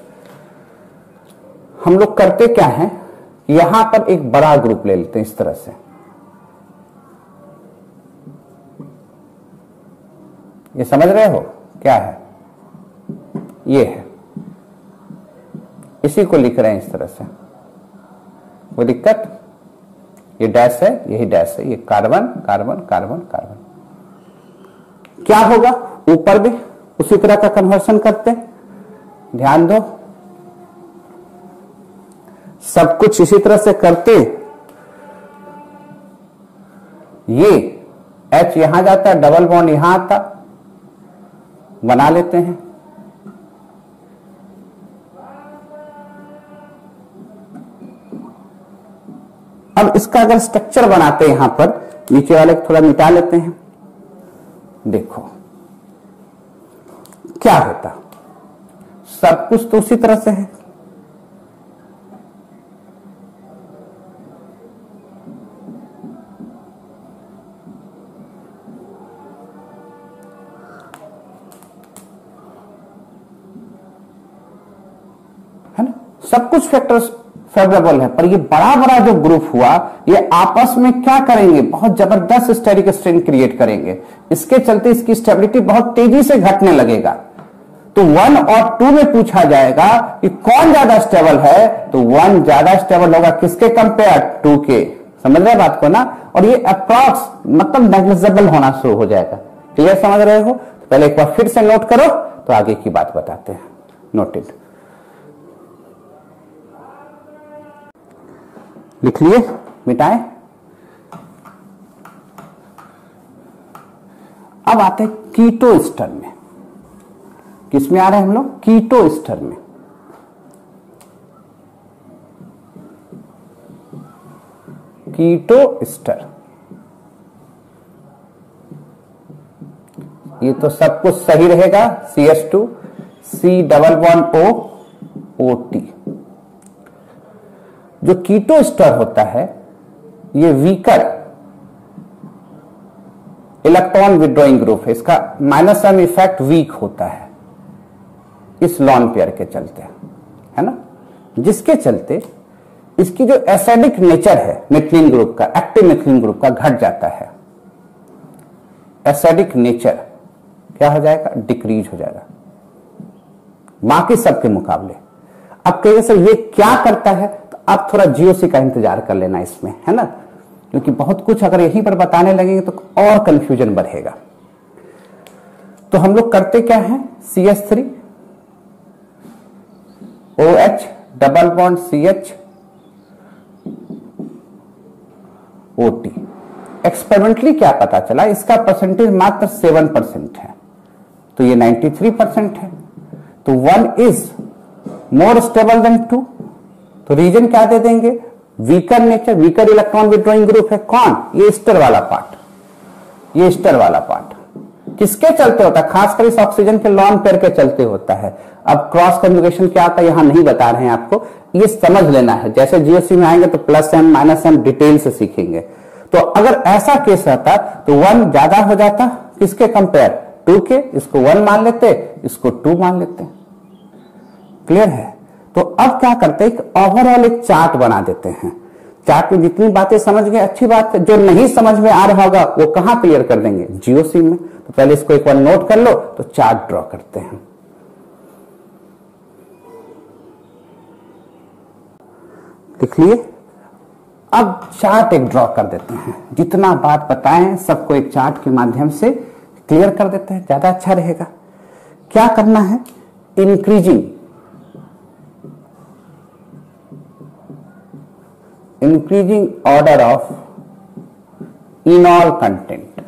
S1: हम लोग करते क्या है, यहां पर एक बड़ा ग्रुप ले लेते हैं इस तरह से, ये समझ रहे हो क्या है? ये है, इसी को लिख रहे हैं इस तरह से, कोई दिक्कत? ये डैश है, यही डैश है, ये कार्बन कार्बन कार्बन कार्बन। क्या होगा? ऊपर भी उसी तरह का कन्वर्शन करते, ध्यान दो, सब कुछ इसी तरह से करते। ये H यहां जाता है, डबल बॉन्ड यहां आता, बना लेते हैं। अब इसका अगर स्ट्रक्चर बनाते हैं, यहां पर नीचे वाले थोड़ा मिटा लेते हैं, देखो क्या होता, सब कुछ तो उसी तरह से है। है ना? सब कुछ फैक्टर्स फेवरेबल है, पर ये बड़ा बड़ा जो ग्रुप हुआ, ये आपस में क्या करेंगे? बहुत जबरदस्त स्टेरिक स्ट्रेन क्रिएट करेंगे। इसके चलते इसकी स्टेबिलिटी बहुत तेजी से घटने लगेगा। तो 1 और 2 में पूछा जाएगा कि कौन ज्यादा स्टेबल है, तो 1 ज्यादा स्टेबल होगा किसके कंपेयर? 2 के। समझ रहे बात को ना? और ये अप्रॉक्स मतलब नेग्लिजिबल होना शुरू हो जाएगा। क्लियर समझ रहे हो? पहले एक बार फिर से नोट करो, तो आगे की बात बताते हैं। नोटेड, लिख लिए, मिटाएं। अब आते हैं कीटो एस्टर में। किस में आ रहे हैं हम लोग? कीटो एस्टर में। कीटो एस्टर, ये तो सब कुछ सही रहेगा। CH2 C double bond O OT। जो कीटो एस्टर होता है, ये वीकर इलेक्ट्रॉन विड्रॉइंग ग्रुप है, इसका माइनस एम इफेक्ट वीक होता है इस लॉन पेयर के चलते, है ना? जिसके चलते इसकी जो एसिडिक नेचर है मिथिलीन ग्रुप का, एक्टिव मिथिलीन ग्रुप का, घट जाता है। एसिडिक नेचर क्या हो जाएगा? डिक्रीज हो जाएगा बाकी सबके मुकाबले। अब कहिए सर ये क्या करता है, तो आप थोड़ा जीओसी का इंतजार कर लेना इसमें, है ना, क्योंकि बहुत कुछ अगर यहीं पर बताने लगेंगे तो और कंफ्यूजन बढ़ेगा। तो हम लोग करते क्या है, CH3 OH double bond CH OT। Experimentally क्या पता चला, इसका परसेंटेज मात्र 7% है, तो ये 93% है। तो 1 इज मोर स्टेबल देन 2, तो रीजन क्या दे देंगे? Weaker nature, weaker electron withdrawing group है। कौन? ये स्टर वाला पार्ट। ये स्टर वाला पार्ट किसके चलते होता है? खासकर इस ऑक्सीजन के लॉन पेयर के चलते होता है। अब क्रॉस कन्जुगेशन क्या होता है यहां नहीं बता रहे हैं आपको, ये समझ लेना है। जैसे जीओसी में आएंगे तो +m -m डिटेल से सीखेंगे। तो अगर ऐसा केस रहता तो 1 ज्यादा हो जाता, किसके कंपेयर? 2 के। इसको 1 मान लेते, इसको 2 मान लेते। क्लियर है? तो अब क्या करते हैं, ओवरऑल एक चार्ट बना देते हैं। चार्ट में जितनी बातें समझ गए अच्छी बात है, जो नहीं समझ में आ रहा होगा वो कहां क्लियर कर देंगे? जीओसी में। तो पहले इसको एक बार नोट कर लो, तो चार्ट ड्रॉ करते हैं। लिख लिए? अब चार्ट एक ड्रॉ कर देते हैं। जितना बात बताएं सबको एक चार्ट के माध्यम से क्लियर कर देते हैं, ज्यादा अच्छा रहेगा। क्या करना है? Increasing order of enol content.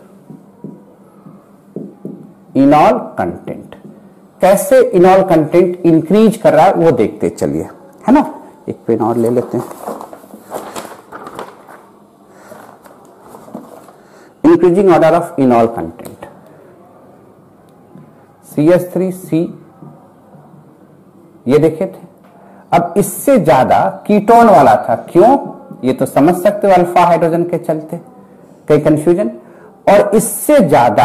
S1: Enol content कैसे इनॉल कंटेंट इंक्रीज कर रहा है वो देखते चलिए, है ना। एक पेन और ले लेते हैं। Increasing order of enol content, CH3C ये देखे थे। अब इससे ज्यादा कीटोन वाला था, क्यों? ये तो समझ सकते हो, अल्फा हाइड्रोजन के चलते, कई कंफ्यूजन। और इससे ज्यादा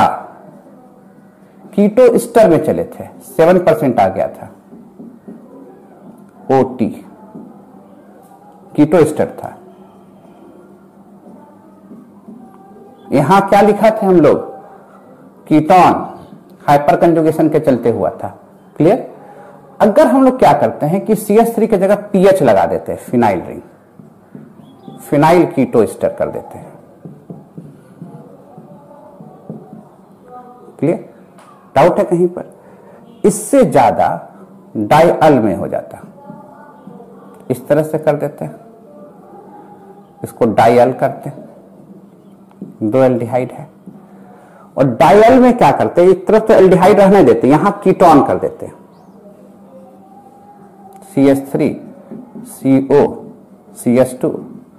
S1: कीटो स्टर में चले थे, 7% आ गया था। OT कीटो स्टर था। यहां क्या लिखा था हम लोग? कीटोन हाइपर कंजुगेशन के चलते हुआ था। क्लियर? अगर हम लोग क्या करते हैं कि CH3 की जगह PH लगा देते हैं, phenyl ring, phenyl keto ester कर देते हैं। क्लियर? डाउट है कहीं पर? इससे ज्यादा डाइअल में हो जाता, इस तरह से कर देते हैं, इसको डाइअल करते हैं, 2 एल्डिहाइड है। और डाइअल में क्या करते हैं, एक तरफ तो एल्डिहाइड रहने देते हैं, यहां कीटोन कर देते हैं, CH3 CO CH2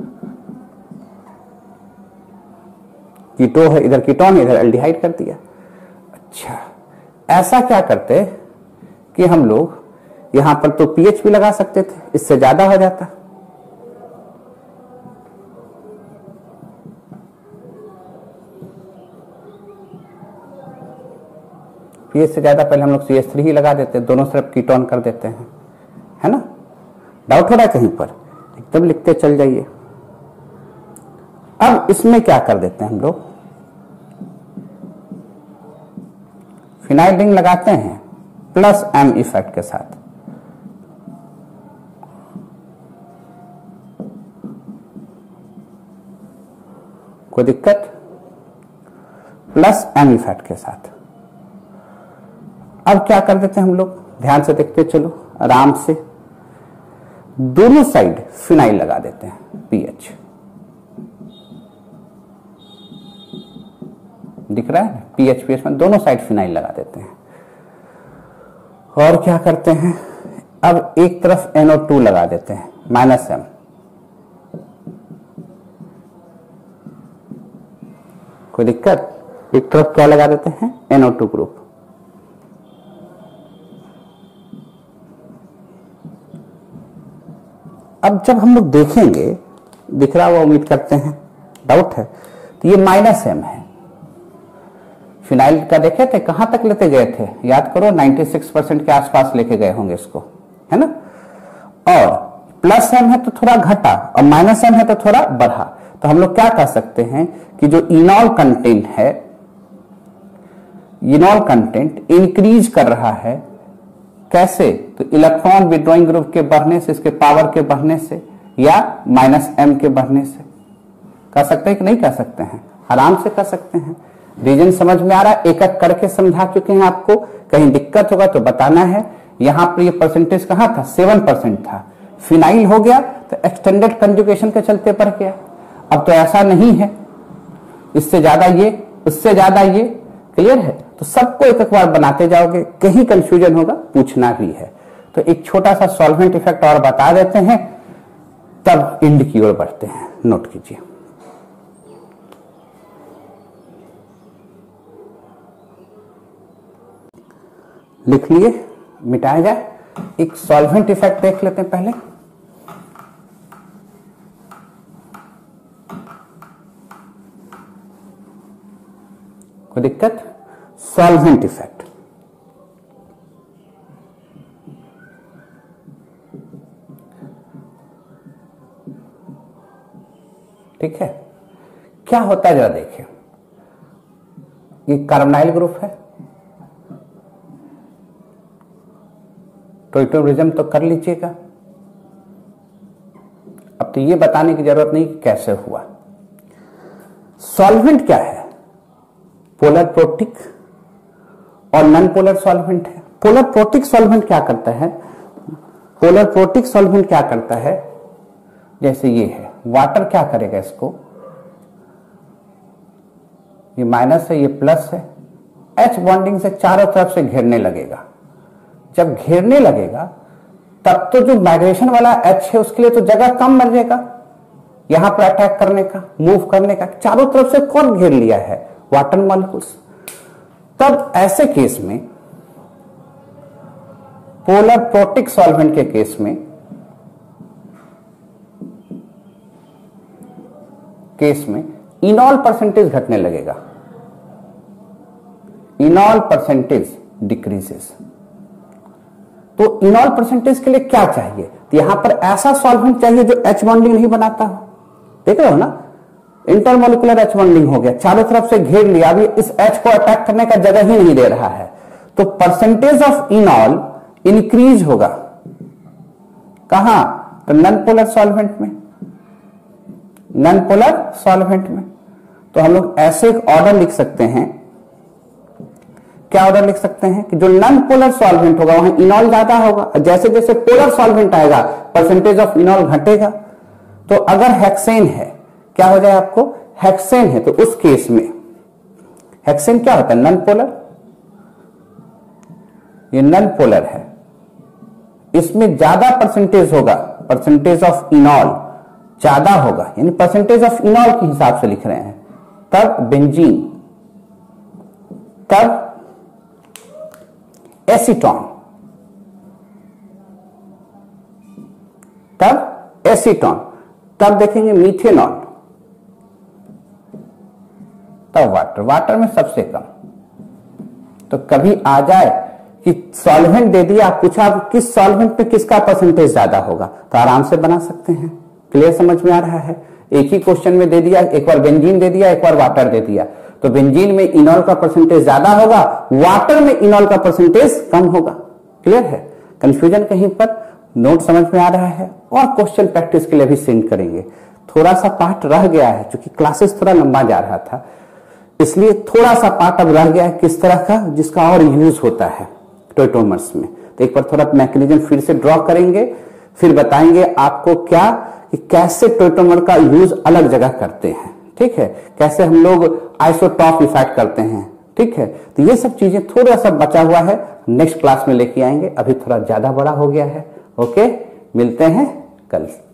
S1: कीटो है, इधर कीटोन, इधर एल्डिहाइड कर दिया। अच्छा, ऐसा क्या करते कि हम लोग यहां पर तो पीएच भी लगा सकते थे, इससे ज्यादा हो जाता। पीएच से ज्यादा पहले हम लोग CH3 ही लगा देते, दोनों तरफ कीटोन कर देते हैं, है ना। डाउट हो रहा है कहीं पर? एकदम लिखते चल जाइए। अब इसमें क्या कर देते हैं हम लोग, फिनाइल रिंग लगाते हैं +m इफेक्ट के साथ। कोई दिक्कत? +m इफेक्ट के साथ। अब क्या कर देते हैं हम लोग, ध्यान से देखते चलो आराम से, दोनों साइड फिनाइल लगा देते हैं, पीएच दिख रहा है, पीएच पीएच में दोनों साइड फिनाइल लगा देते हैं। और क्या करते हैं, अब एक तरफ NO2 लगा देते हैं, -m। कोई दिक्कत? एक तरफ क्या लगा देते हैं, NO2 ग्रुप। अब जब हम लोग देखेंगे, दिख रहा हुआ उम्मीद करते हैं, डाउट है, तो ये -m है। फिनाइल का देखे थे कहां तक लेते गए थे, याद करो 96% के आसपास लेके गए होंगे इसको, है ना। और प्लस एम है तो थोड़ा घटा और माइनस एम है तो थोड़ा बढ़ा। तो हम लोग क्या कह सकते हैं कि जो इनॉल कंटेंट है, इनॉल कंटेंट इंक्रीज कर रहा है। कैसे? तो इलेक्ट्रॉन विड्रॉइंग ग्रुप के बढ़ने से, इसके पावर के बढ़ने से, या माइनस एम के बढ़ने से। कह सकते हैं कि नहीं कह सकते हैं? आराम से कर सकते हैं। रीजन समझ में आ रहा है? एक एक करके समझा चुके हैं आपको। कहीं दिक्कत होगा तो बताना है। यहां पर ये परसेंटेज कहां था? 7% था। फिनाइल हो गया तो एक्सटेंडेड कंजुगेशन के चलते बढ़ गया। अब तो ऐसा नहीं है, इससे ज्यादा ये, उससे ज्यादा ये। क्लियर है? तो सबको एक एक बार बनाते जाओगे, कहीं कंफ्यूजन होगा पूछना भी है। तो एक छोटा सा सॉल्वेंट इफेक्ट और बता देते हैं, तब इंड की ओर बढ़ते हैं। नोट कीजिए। लिख लिए, मिटाया जाए। एक सॉल्वेंट इफेक्ट देख लेते हैं पहले। कोई दिक्कत? Solvent effect. ठीक है, क्या होता है जरा देखिए। ये कार्बोनाइल ग्रुप है, टोइटोमरिज्म तो कर लीजिएगा। अब तो ये बताने की जरूरत नहीं कि कैसे हुआ। सॉल्वेंट क्या है? पोलर प्रोटिक और नॉन पोलर सॉल्वेंट है। पोलर प्रोटिक सॉल्वेंट क्या करता है? पोलर प्रोटिक सॉल्वेंट क्या करता है? जैसे ये है, वाटर क्या करेगा इसको? ये माइनस है, ये प्लस है, H बॉन्डिंग से चारों तरफ से घेरने लगेगा। जब घेरने लगेगा तब तो जो माइग्रेशन वाला H है उसके लिए तो जगह कम बचेगा यहां पर अटैक करने का, मूव करने का। चारों तरफ से कौन घेर लिया है? Water molecules. तब ऐसे केस में, पोलर प्रोटिक सॉल्वेंट के केस में इनॉल परसेंटेज घटने लगेगा। Enol percentage decreases. तो इनॉल परसेंटेज के लिए क्या चाहिए? तो यहां पर ऐसा सॉल्वेंट चाहिए जो H बॉन्डिंग नहीं बनाता हो। देख रहे हो ना, इंटरमोलिकुलर H बॉन्डिंग हो गया, चारों तरफ से घेर लिया, अभी इस H को अटैक करने का जगह ही नहीं दे रहा है। तो परसेंटेज ऑफ इनॉल इंक्रीज होगा। कहां? तो नॉन पोलर सॉल्वेंट में। नॉन पोलर सॉल्वेंट में तो हम लोग ऐसे एक ऑर्डर लिख सकते हैं। क्या ऑर्डर लिख सकते हैं? कि जो नॉन पोलर सॉल्वेंट होगा वहां इनॉल ज्यादा होगा, जैसे जैसे पोलर सॉल्वेंट आएगा परसेंटेज ऑफ इनॉल घटेगा। तो अगर हेक्सेन है, क्या हो जाए आपको? हेक्सेन है तो उस केस में हेक्सेन क्या होता है? Non polar. ये नॉन पोलर है, इसमें ज्यादा परसेंटेज होगा, परसेंटेज ऑफ इनॉल ज्यादा होगा, यानी परसेंटेज ऑफ इनॉल के हिसाब से लिख रहे हैं। तब बेंजीन, तब एसीटोन, तब एसीटोन, तब देखेंगे मीथेनॉल, तब वाटर। वाटर में सबसे कम। तो कभी आ जाए कि सॉल्वेंट दे दिया, पूछा किस सॉल्वेंट पे किसका परसेंटेज ज्यादा होगा, तो आराम से बना सकते हैं। क्लियर समझ में आ रहा है? एक ही क्वेश्चन में दे दिया, एक बार बेंजीन दे दिया, एक बार वाटर दे दिया। तो बेंजीन में इनॉल का परसेंटेज ज्यादा होगा, वाटर में इनॉल का परसेंटेज कम होगा। क्लियर है? कंफ्यूजन कहीं पर? नोट समझ में आ रहा है? और क्वेश्चन प्रैक्टिस के लिए भी सेंड करेंगे। थोड़ा सा पार्ट रह गया है, क्योंकि क्लासेस थोड़ा लंबा जा रहा था, इसलिए थोड़ा सा पार्ट अब रह गया है किस तरह का, जिसका और यूज होता है टोइटोमर्स में। तो एक बार थोड़ा मैकेनिज्म फिर से ड्रॉ करेंगे, फिर बताएंगे आपको क्या कि कैसे टोइटोमर का यूज अलग जगह करते हैं। ठीक है? कैसे हम लोग आइसोटॉप इफेक्ट करते हैं। ठीक है? तो ये सब चीजें थोड़ा सा बचा हुआ है, नेक्स्ट क्लास में लेके आएंगे। अभी थोड़ा ज्यादा बड़ा हो गया है। ओके, मिलते हैं कल।